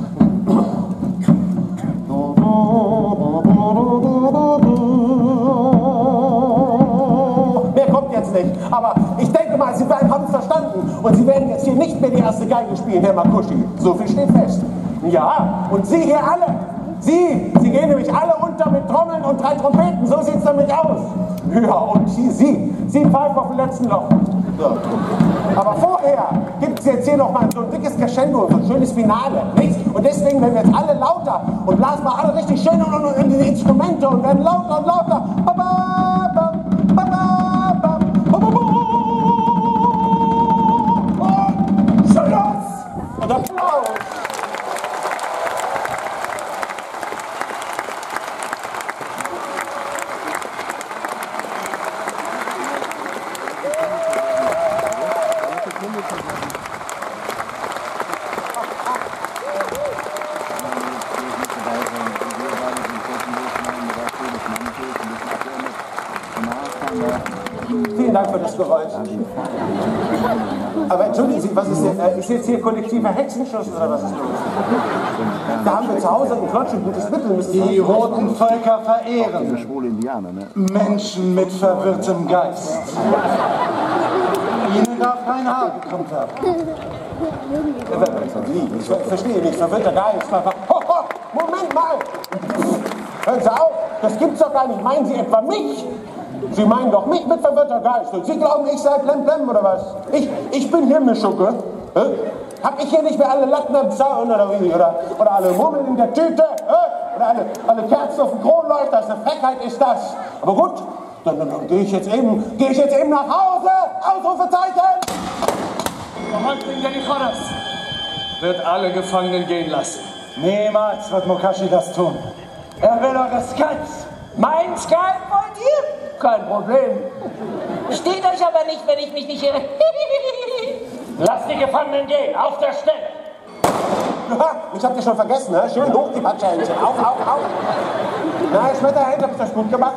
Mehr kommt jetzt nicht. Aber ich denke mal, Sie haben es verstanden. Und Sie werden jetzt hier nicht mehr die erste Geige spielen, Herr Makushi. So viel steht fest. Ja, und Sie hier alle. Sie, Sie gehen nämlich alle unter mit Trommeln und drei Trompeten. So sieht es nämlich aus. Ja, und Sie, Sie, Sie pfeifen auf dem letzten Loch. So. Aber vorher gibt es jetzt hier noch mal so ein dickes Crescendo, so ein schönes Finale, nicht? Und deswegen werden wir jetzt alle lauter und blasen mal alle richtig schön in die Instrumente und werden lauter und lauter. Und Schluss! Und Applaus! Vielen Dank für das Geräusch. Aber entschuldigen Sie, was ist hier, äh, ist jetzt hier kollektiver Hexenschuss oder was ist los? Da haben wir zu Hause ein Klotsch, ein gutes Mittel. Die roten Völker verehren Menschen mit verwirrtem Geist. Ihnen darf kein Haar gekrümmt werden. Ich verstehe nicht, verwirrter Geist. Ho, ho, Moment mal! Hören Sie auf, das gibt's doch gar nicht. Meinen Sie etwa mich? Sie meinen doch mich mit verwirrter Geist. Und Sie glauben, ich sei Plem-Plem oder was? Ich, ich bin hier Mischugge. Hab ich hier nicht mehr alle Latten am Zaun oder wie? Oder, oder alle Mummeln in der Tüte? Äh? Oder alle, alle Kerzen auf dem Kronleuchter? Eine Frechheit ist das. Aber gut, dann, dann, dann gehe ich jetzt eben, gehe ich jetzt eben nach Hause. Ausrufezeichen! Der Häuptling der Nicholas wird alle Gefangenen gehen lassen. Niemals wird Mokashi das tun. Er will eure Skalps. Mein Skalp wollt ihr? Kein Problem. Steht euch aber nicht, wenn ich mich nicht irre. Lasst die Gefangenen gehen, auf der Stelle! Ich hab dich schon vergessen, ne? Schön hoch die Patschhändchen. Auf, auf, auf! Na, Herr Schmetterhand, hab ich das gut gemacht?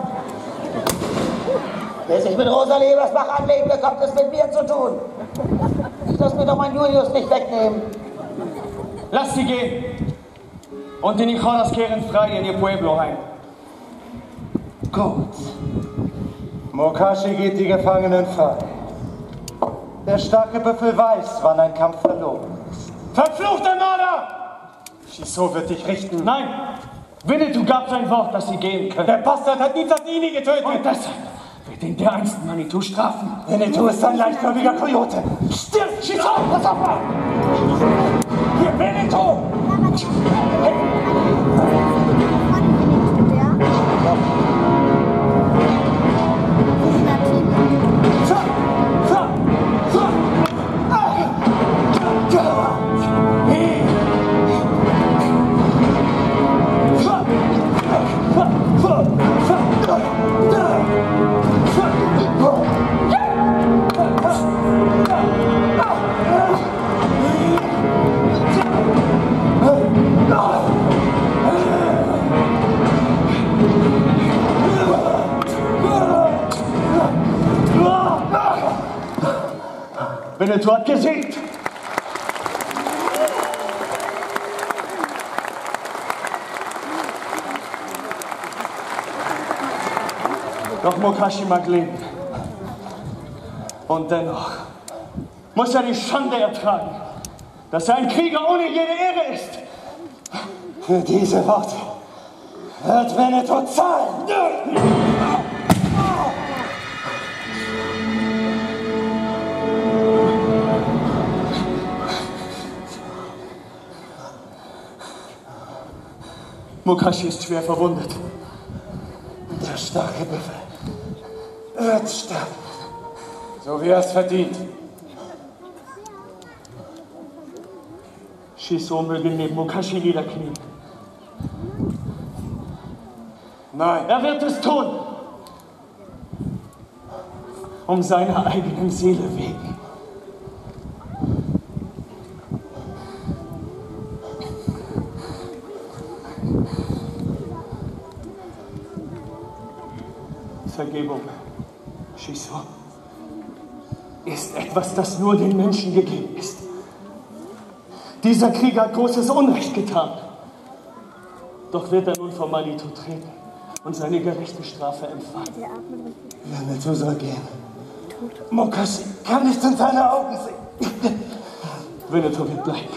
Wer sich mit Rosa Lebersbach anlegen, bekommt es mit mir zu tun. Ich lass mir doch meinen Julius nicht wegnehmen. Lasst sie gehen. Und die Nicholas kehren frei in ihr Pueblo heim. Gut. Mokashi geht die Gefangenen frei. Der starke Büffel weiß, wann ein Kampf verloren ist. Verfluchter Mörder! Shiso wird dich richten. Nein! Winnetou gab sein Wort, dass sie gehen können. Der Bastard hat Nizatini getötet. Und deshalb wird ihn der einst Manitou strafen. Winnetou ist ein leichtgläubiger Kojote. Stirb, Shiso! Pass auf mal! Hier, Winnetou! Winnetou hat gesiegt. Doch Mokashi mag leben. Und dennoch muss er die Schande ertragen, dass er ein Krieger ohne jede Ehre ist. Für diese Worte wird Winnetou zahlen. Mokashi ist schwer verwundet. Der starke Büffel wird sterben. So wie er es verdient. Shiso möge neben Mokashi niederknien. Nein. Er wird es tun. Um seiner eigenen Seele wegen. Vergebung, Shiso, ist etwas, das nur den Menschen gegeben ist. Dieser Krieger hat großes Unrecht getan. Doch wird er nun vor Manitou treten und seine gerechte Strafe empfangen. Winnetou soll gehen. Mokashi kann nicht in seine Augen sehen. Winnetou wird bleiben.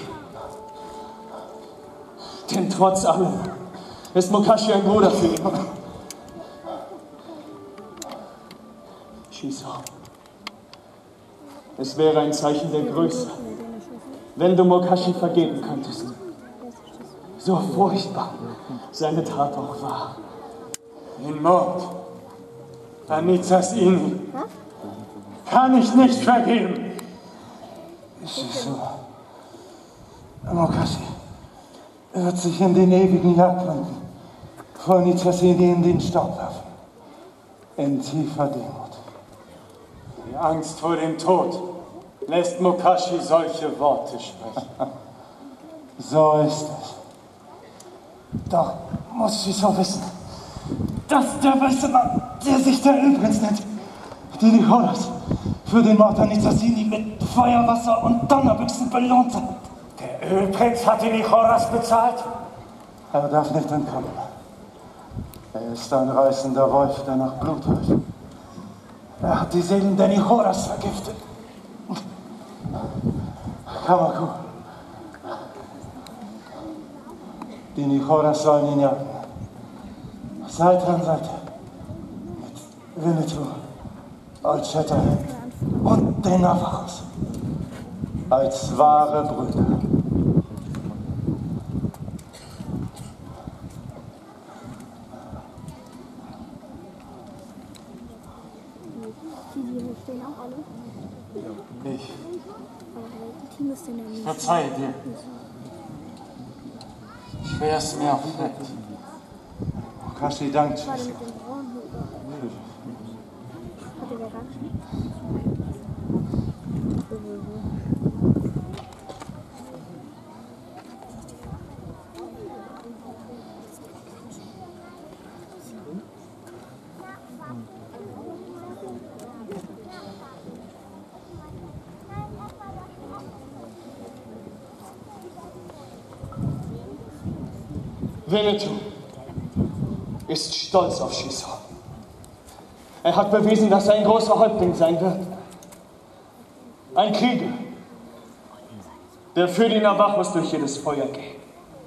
Denn trotz allem ist Mokashi ein Bruder für ihn. Shiso, es wäre ein Zeichen der Größe, wenn du Mokashi vergeben könntest. So furchtbar seine Tat auch war. Den Mord an Nizasini kann ich nicht vergeben. Shiso, Mokashi wird sich in den ewigen Jagdgründen vor Nizasini in den Staub werfen. In tiefer Demut. Die Angst vor dem Tod lässt Mokashi solche Worte sprechen. So ist es. Doch muss Shiso wissen, dass der weiße Mann, der sich der Ölprinz nennt, die Nicholas für den Mord an Nizasini mit Feuer, Wasser und Donnerbüchsen belohnt hat. Der Ölprinz hat die Nicholas bezahlt? Er darf nicht entkommen. Er ist ein reißender Wolf, der nach Blut riecht. Er hat die Seelen der Nicholas vergiftet. Kamaku. Die Nicholas sollen ihn jagen. Seite an Seite. Mit Winnetou, Old Shatterhand und den Navajos. Als wahre Brüder. Ich. Ich verzeihe dir. Schwerst mir auch fett. Mokashi dankt Shiso. Winnetou ist stolz auf Shiso. Er hat bewiesen, dass er ein großer Häuptling sein wird. Ein Krieger, der für die Navajos durch jedes Feuer geht.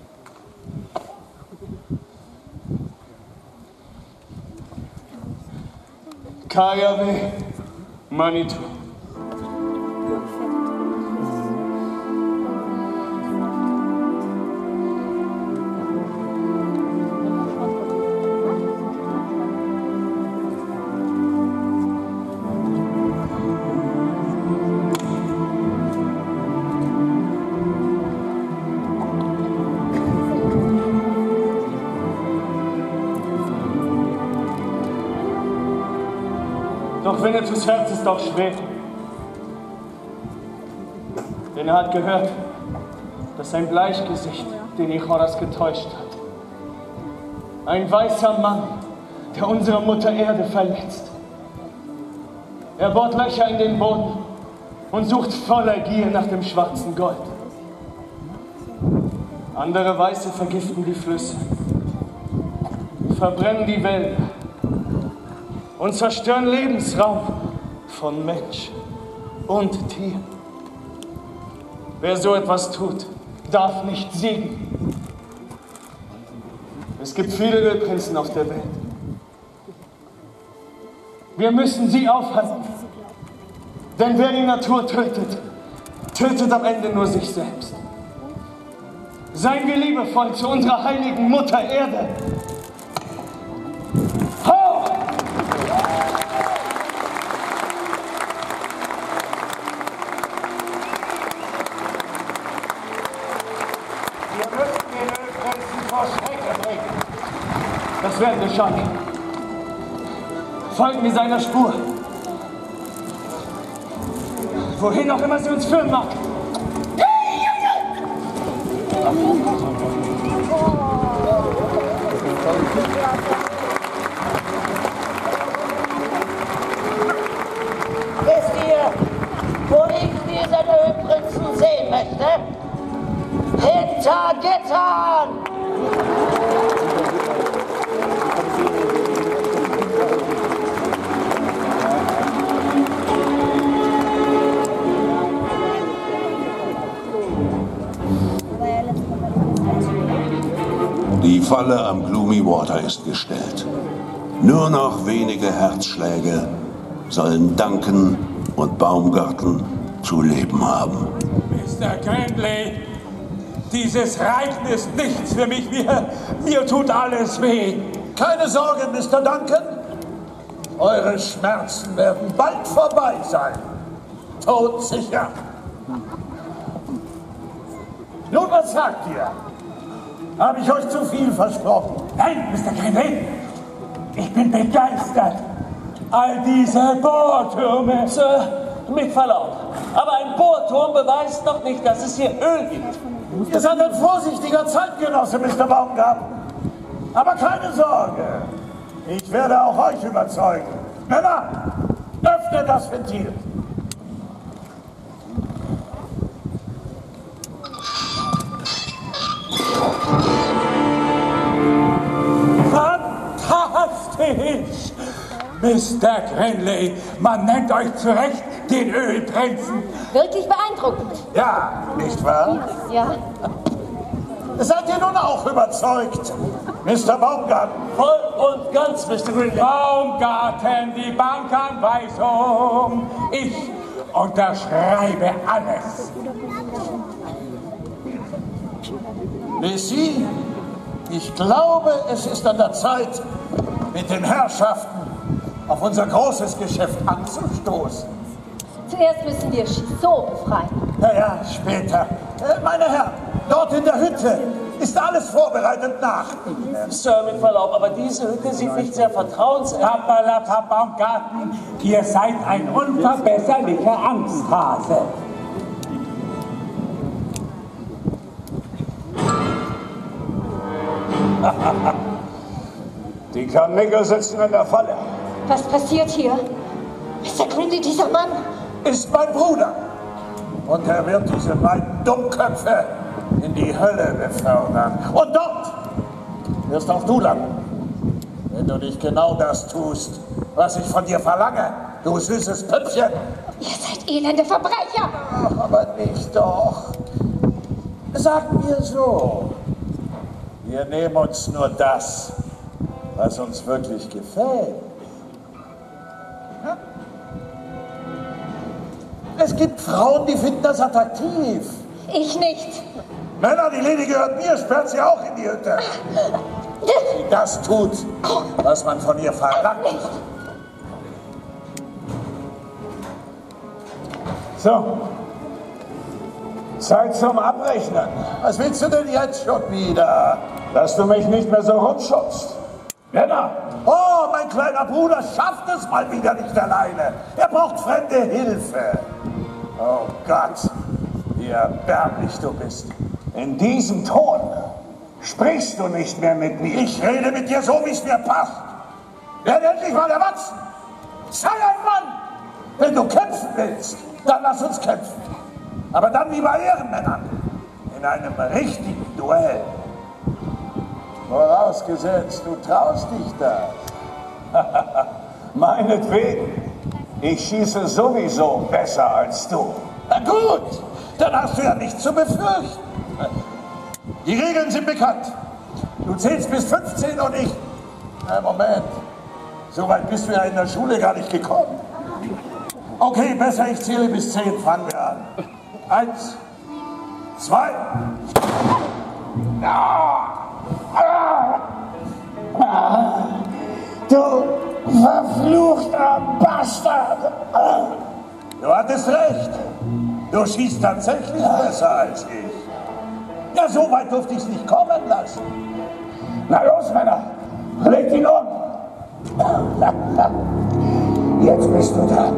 Kayawe Manitou. Doch Winnetous Herz ist auch schwer. Denn er hat gehört, dass sein Bleichgesicht den Nicholas getäuscht hat. Ein weißer Mann, der unsere Mutter Erde verletzt. Er bohrt Löcher in den Boden und sucht voller Gier nach dem schwarzen Gold. Andere Weiße vergiften die Flüsse, verbrennen die Wälder und zerstören Lebensraum von Mensch und Tier. Wer so etwas tut, darf nicht siegen. Es gibt viele Ölprinzen auf der Welt. Wir müssen sie aufhalten. Denn wer die Natur tötet, tötet am Ende nur sich selbst. Seien wir liebevoll zu unserer heiligen Mutter Erde. Hoch! Wir müssen den Ölprinzen vor Schrecken bringen. Das werden wir schaffen. Folgen wir seiner Spur. Wohin auch immer sie uns führen mag. Wisst ihr, wo ich diesen Ölprinzen sehen möchte? Hinter Gittern! Die Falle am Gloomy Water ist gestellt. Nur noch wenige Herzschläge sollen Duncan und Baumgarten zu leben haben. Mister Grindley, dieses Reiten ist nichts für mich. Mir, mir tut alles weh. Keine Sorge, Mister Duncan. Eure Schmerzen werden bald vorbei sein. Todsicher. Nun, was sagt ihr? Habe ich euch zu viel versprochen? Nein, Mister Grindley. Ich bin begeistert. All diese Bohrtürme. Sir, mit Verlaub. Aber ein Bohrturm beweist doch nicht, dass es hier Öl gibt. Ihr seid ein vorsichtiger Zeitgenosse, Mister Baumgarten. Aber keine Sorge. Ich werde auch euch überzeugen. Männer, öffnet das Ventil. Fantastisch! Mister Grindley, man nennt euch zu Recht den Ölprinzen. Wirklich beeindruckend. Ja, nicht wahr? Ja. Seid ihr nun auch überzeugt, Mister Baumgarten? Voll und ganz, Mister Grindley. Baumgarten, die Bankanweisung. Ich unterschreibe alles. Missy, ich glaube, es ist an der Zeit, mit den Herrschaften auf unser großes Geschäft anzustoßen. Zuerst müssen wir Chisot befreien. Ja, ja, später. Äh, meine Herren, dort in der Hütte ist alles vorbereitet nach Ihnen. Sir, mit Verlaub, aber diese Hütte sieht nicht sehr vertrauenserweckend. Papalapa Baumgarten, ihr seid ein unverbesserlicher Angsthase. Die Karnickel sitzen in der Falle. Was passiert hier? Mister Grindley, dieser Mann ist mein Bruder. Und er wird diese beiden Dummköpfe in die Hölle befördern. Und dort wirst auch du landen, wenn du nicht genau das tust, was ich von dir verlange, du süßes Püppchen. Ihr seid elende Verbrecher. Ach, aber nicht doch. Sag mir so, wir nehmen uns nur das, was uns wirklich gefällt. Es gibt Frauen, die finden das attraktiv. Ich nicht. Männer, die Lady gehört mir, sperrt sie auch in die Hütte. Die das tut, was man von ihr verlangt. So. Zeit zum Abrechnen. Was willst du denn jetzt schon wieder? Dass du mich nicht mehr so rumschubst. Männer! Oh, mein kleiner Bruder schafft es mal wieder nicht alleine. Er braucht fremde Hilfe. Oh Gott, wie erbärmlich du bist. In diesem Ton sprichst du nicht mehr mit mir. Ich rede mit dir so, wie es mir passt. Werde endlich mal erwachsen. Sei ein Mann, wenn du kämpfen willst. Dann lass uns kämpfen. Aber dann wie bei Ehrenmännern. In einem richtigen Duell. Vorausgesetzt, du traust dich das. Meinetwegen. Ich schieße sowieso besser als du. Na gut, dann hast du ja nichts zu befürchten. Die Regeln sind bekannt. Du zählst bis fünfzehn und ich... Na, Moment. So weit bist du ja in der Schule gar nicht gekommen. Okay, besser, ich zähle bis zehn. Fangen wir an. Eins, zwei... Du verfluchter Bastard! Du hattest recht. Du schießt tatsächlich besser als ich. Ja, so weit durfte ich es nicht kommen lassen. Na los, Männer, legt ihn um. Jetzt bist du dran.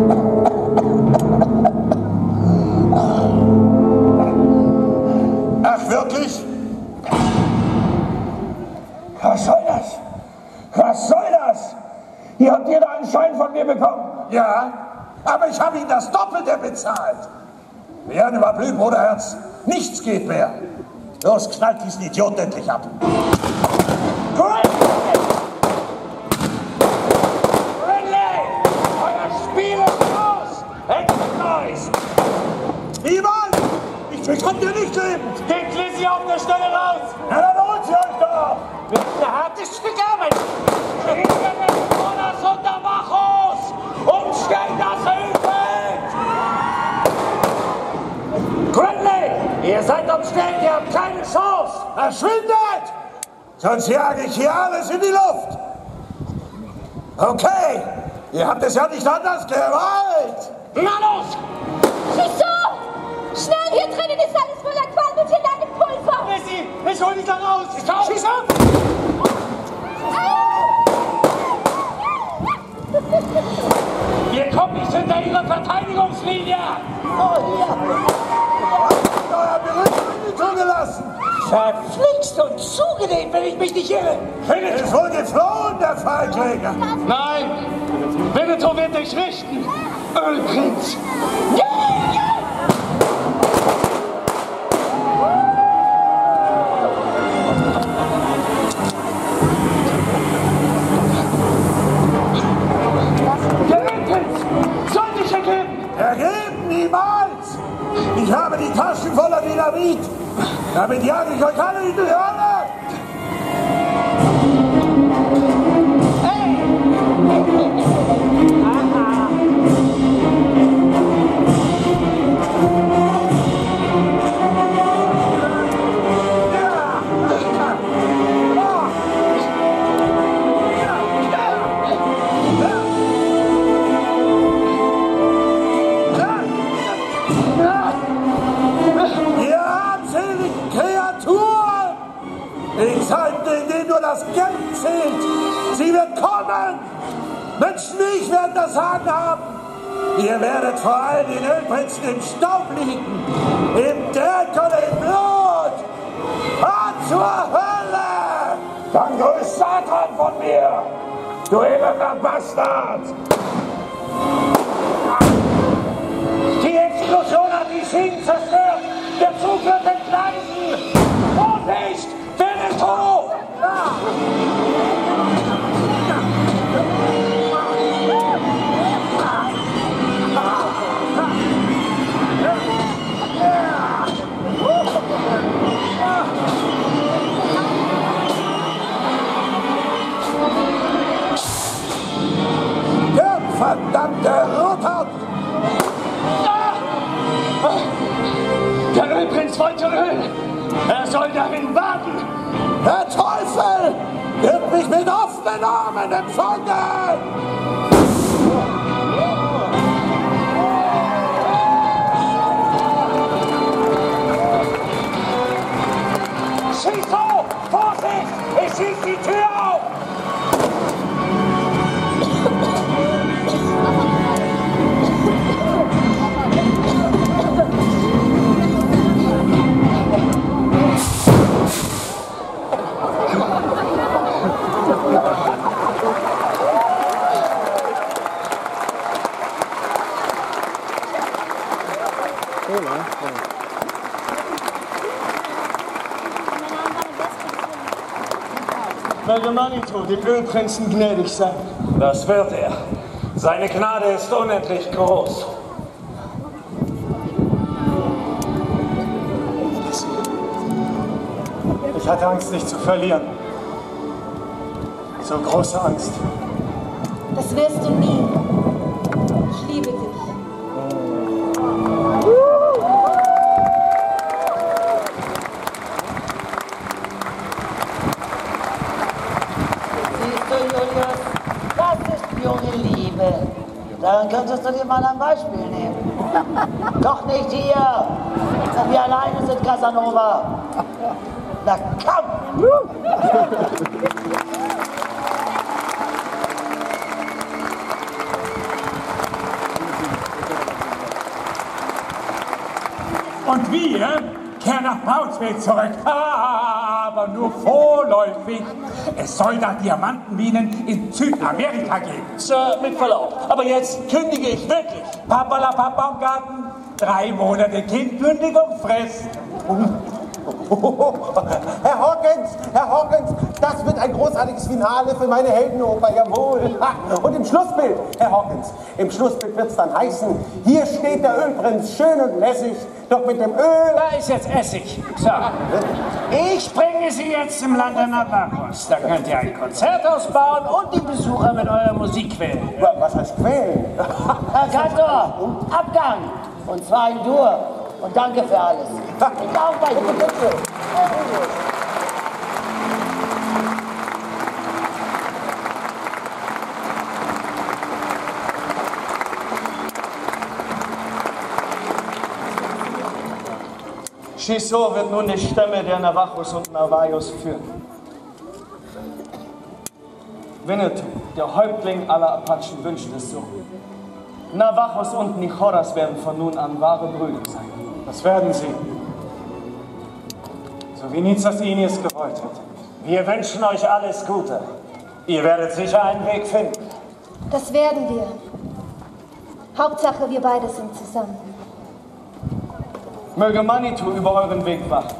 Ach, wirklich? Was soll das? Was soll das? Ihr habt jeder einen Schein von mir bekommen. Ja, aber ich habe Ihnen das Doppelte bezahlt. Gerne war blüht, Bruderherz. Nichts geht mehr. Los, knallt diesen Idioten endlich ab. Gridley! Euer Spiel ist aus! Exit Noise! Niemand! Ich bekomme dir nicht lebend! Geht Lizzie auf der Stelle raus! Na, dann holt sie euch doch! Wir haben eine harte Stück Arbeit! Kriegen wir den Jonas unter Machos! Und stellt das Ölfeld! Gridley! Ihr seid umstellt, ihr habt keine Chance! Verschwindet! Sonst jage ich hier alles in die Luft! Okay, ihr habt es ja nicht anders gewollt! Na los! Schieß so! Schnell, hier drinnen ist alles voller Qualm und hier landet Pulver! Lizzie, ich hol dich da raus! Schieß ab! Ihr kommt nicht hinter ihre Verteidigungslinie! Oh, hier! Euer Berühmten zugelassen! Verflixt und zugenäht, wenn ich mich nicht irre! Er ist wohl geflohen, der Feigling! Nein! Winnetou wird dich richten! Ölprinz! Ergeben niemals! Ich habe die Taschen voller Dynamit! Damit jage ich euch alle in die Hölle! In Zeiten, in denen nur das Geld zählt. Sie wird kommen. Menschen wie ich werden das Sagen haben. Ihr werdet vor allem den Ölprinzen im Staub liegen. Im Dreck oder im Blut. Fahrt zur Hölle. Dann grüßt Satan von mir. Du elender Bastard. Die Explosion hat die Schienen zerstört. Der Zug wird entgleisen. Vorsicht! Winnetou! Der verdammte Rothaupt! Der Ölprinz wollte Öl! Er soll darin baden! Der Teufel wird mich mit offenen Armen empfangen! Schieß hoch! Vorsicht! Ich schieß die Tür auf! Möge Manitou dem Ölprinzen gnädig sein. Das wird er. Seine Gnade ist unendlich groß. Ich hatte Angst, dich zu verlieren. So große Angst. Das wirst du nie. Ich liebe dich. Siehst du, Julius, das ist junge Liebe. Dann könntest du dir mal ein Beispiel nehmen. Doch nicht hier. Wir alleine sind Casanova. Na komm! Und wir kehren nach Braunsweg zurück. Aber nur vorläufig. Es soll da Diamantenminen in Südamerika geben. Sir, mit Verlaub. Aber jetzt kündige ich wirklich. Papalapap Baumgarten, drei Monate Kindkündigung, Frist. Herr Hawkins, Herr Hawkins, das wird ein großartiges Finale für meine Heldenoper, jawohl. Und im Schlussbild, Herr Hawkins, im Schlussbild wird es dann heißen, hier steht der Ölprinz, schön und lässig, doch mit dem Öl... Da ist jetzt Essig. So, ich bringe Sie jetzt im Land der Navajos. Da könnt ihr ein Konzert ausbauen und die Besucher mit eurer Musik quälen. Was heißt quälen? Herr Kantor, Abgang. Und zwar in Dur. Und danke für alles. Ich auch bei dir. Chiso wird nun die Stämme der Navajos und Navajos führen. Winnetou, der Häuptling aller Apachen, wünscht es so. Navajos und Nichoras werden von nun an wahre Brüder sein. Das werden sie. So wie Nizas Inies gewollt hat. Wir wünschen euch alles Gute. Ihr werdet sicher einen Weg finden. Das werden wir. Hauptsache, wir beide sind zusammen. Möge Manitou über euren Weg wachen.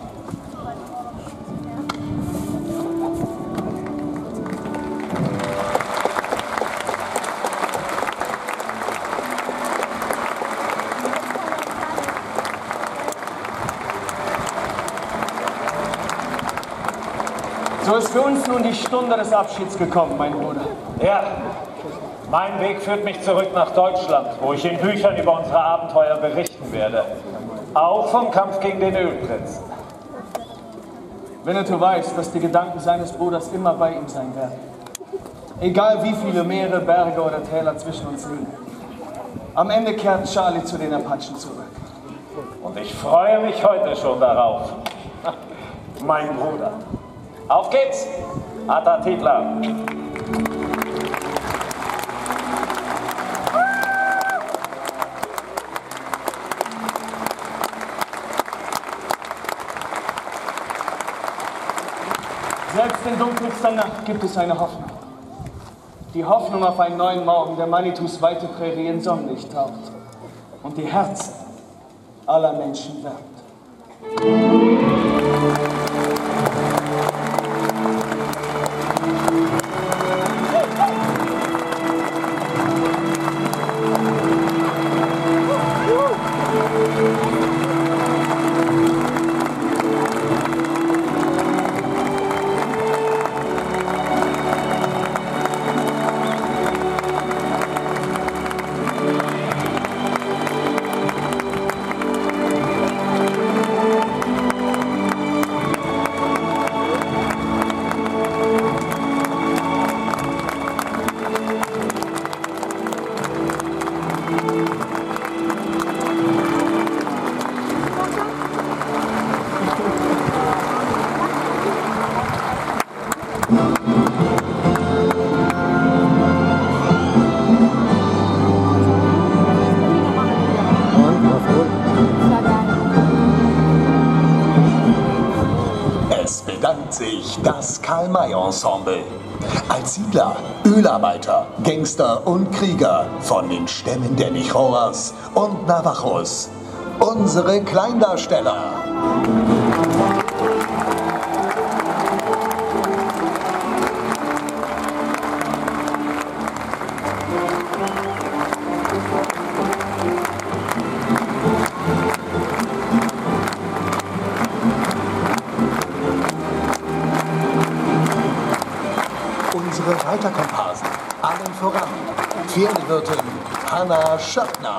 So ist für uns nun die Stunde des Abschieds gekommen, mein Bruder. Ja, mein Weg führt mich zurück nach Deutschland, wo ich in Büchern über unsere Abenteuer berichten werde. Auch vom Kampf gegen den Ölprinzen. Winnetou weiß, dass die Gedanken seines Bruders immer bei ihm sein werden. Egal wie viele Meere, Berge oder Täler zwischen uns liegen. Am Ende kehrt Charlie zu den Apachen zurück. Und ich freue mich heute schon darauf. Mein Bruder. Auf geht's! Atatitla! Selbst in dunkelster Nacht gibt es eine Hoffnung. Die Hoffnung auf einen neuen Morgen, der Manitous weite Prärie in Sonnenlicht taucht und die Herzen aller Menschen wärmt. Sich das Karl-May-Ensemble. Als Siedler, Ölarbeiter, Gangster und Krieger von den Stämmen der Nichoras und Navajos. Unsere Kleindarsteller. unsere Reiterkomparsen. Allen voran Pferdewirtin Hanna Schöppner.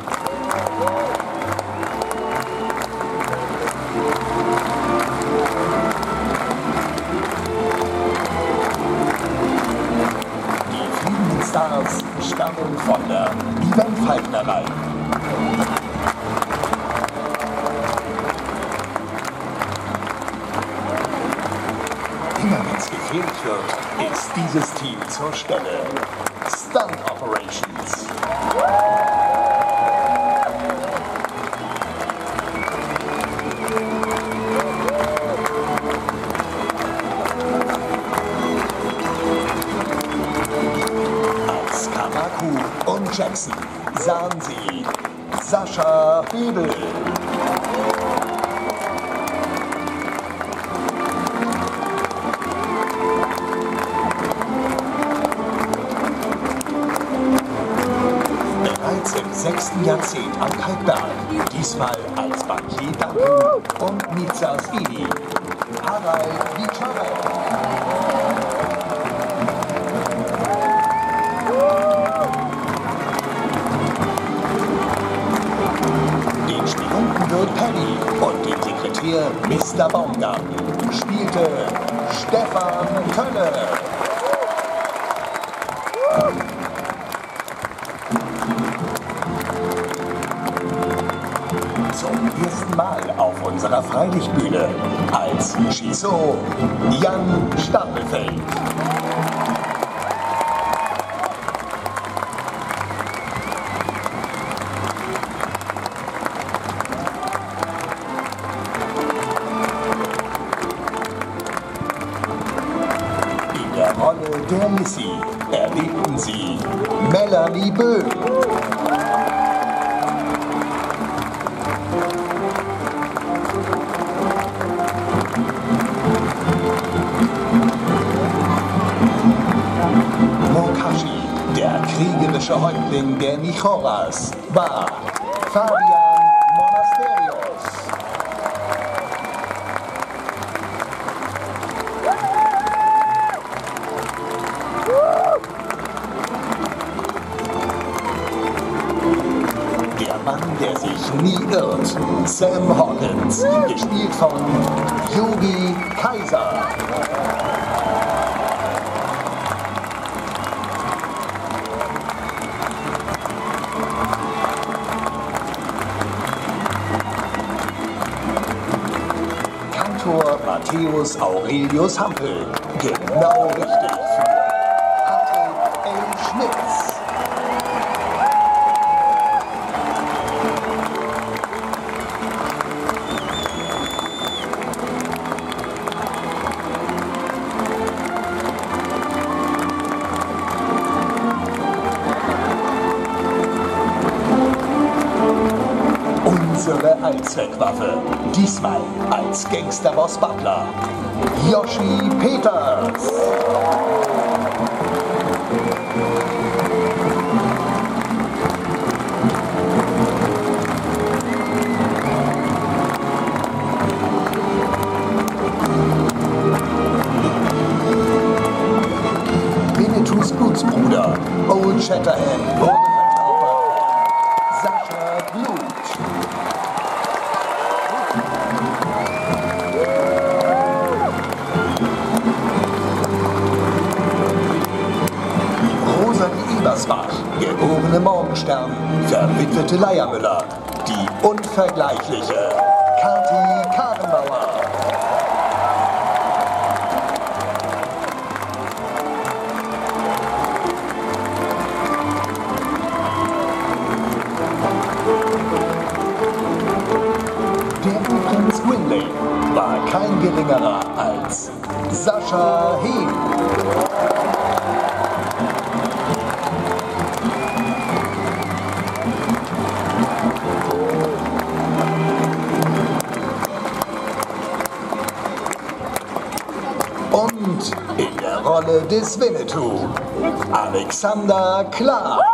Die fliegenden Stars stammen von der Eventfalknerei. Immer wenn es gefährlich wird, ist dieses Team zur Stelle. Stunt Operations. Als Kamaku und Jackson sahen sie Sascha Hebel. Im sechsten Jahrzehnt am Kalkberg, diesmal als Bankier Duncan und Mizas Ini, Harald Wiczorek. Den Spelunken wird Penny und den Sekretär Mister Baumgarten spielte Stefan Kölle. Zum ersten Mal auf unserer Freilichtbühne als Chiso Jan Stapelfeld. In der Rolle der Missy erlebten sie Melanie Böhm. Der kriegerische Häuptling der Nichoras war Fabian Monasterios. Der Mann, der sich nie irrt, Sam Hawkins, gespielt von Yogi Kaiser. Matthäus Aurelius Hampel, genau richtig für Patrick L. Schmitz. Unsere Allzweckwaffe, diesmal als Gangsterboss Butler, Yoshi Peters. Winnetous Blutsbruder, Old Shatterhand, wurde verkörpert von Sascha Blut. Ebersbach, geborene Morgenstern, verwitwete Leiermüller, die unvergleichliche Kathi Karenbauer. Der Prinz Winley war kein geringerer als Sascha Hehn. Und in der Rolle des Winnetou, Alexander Klar.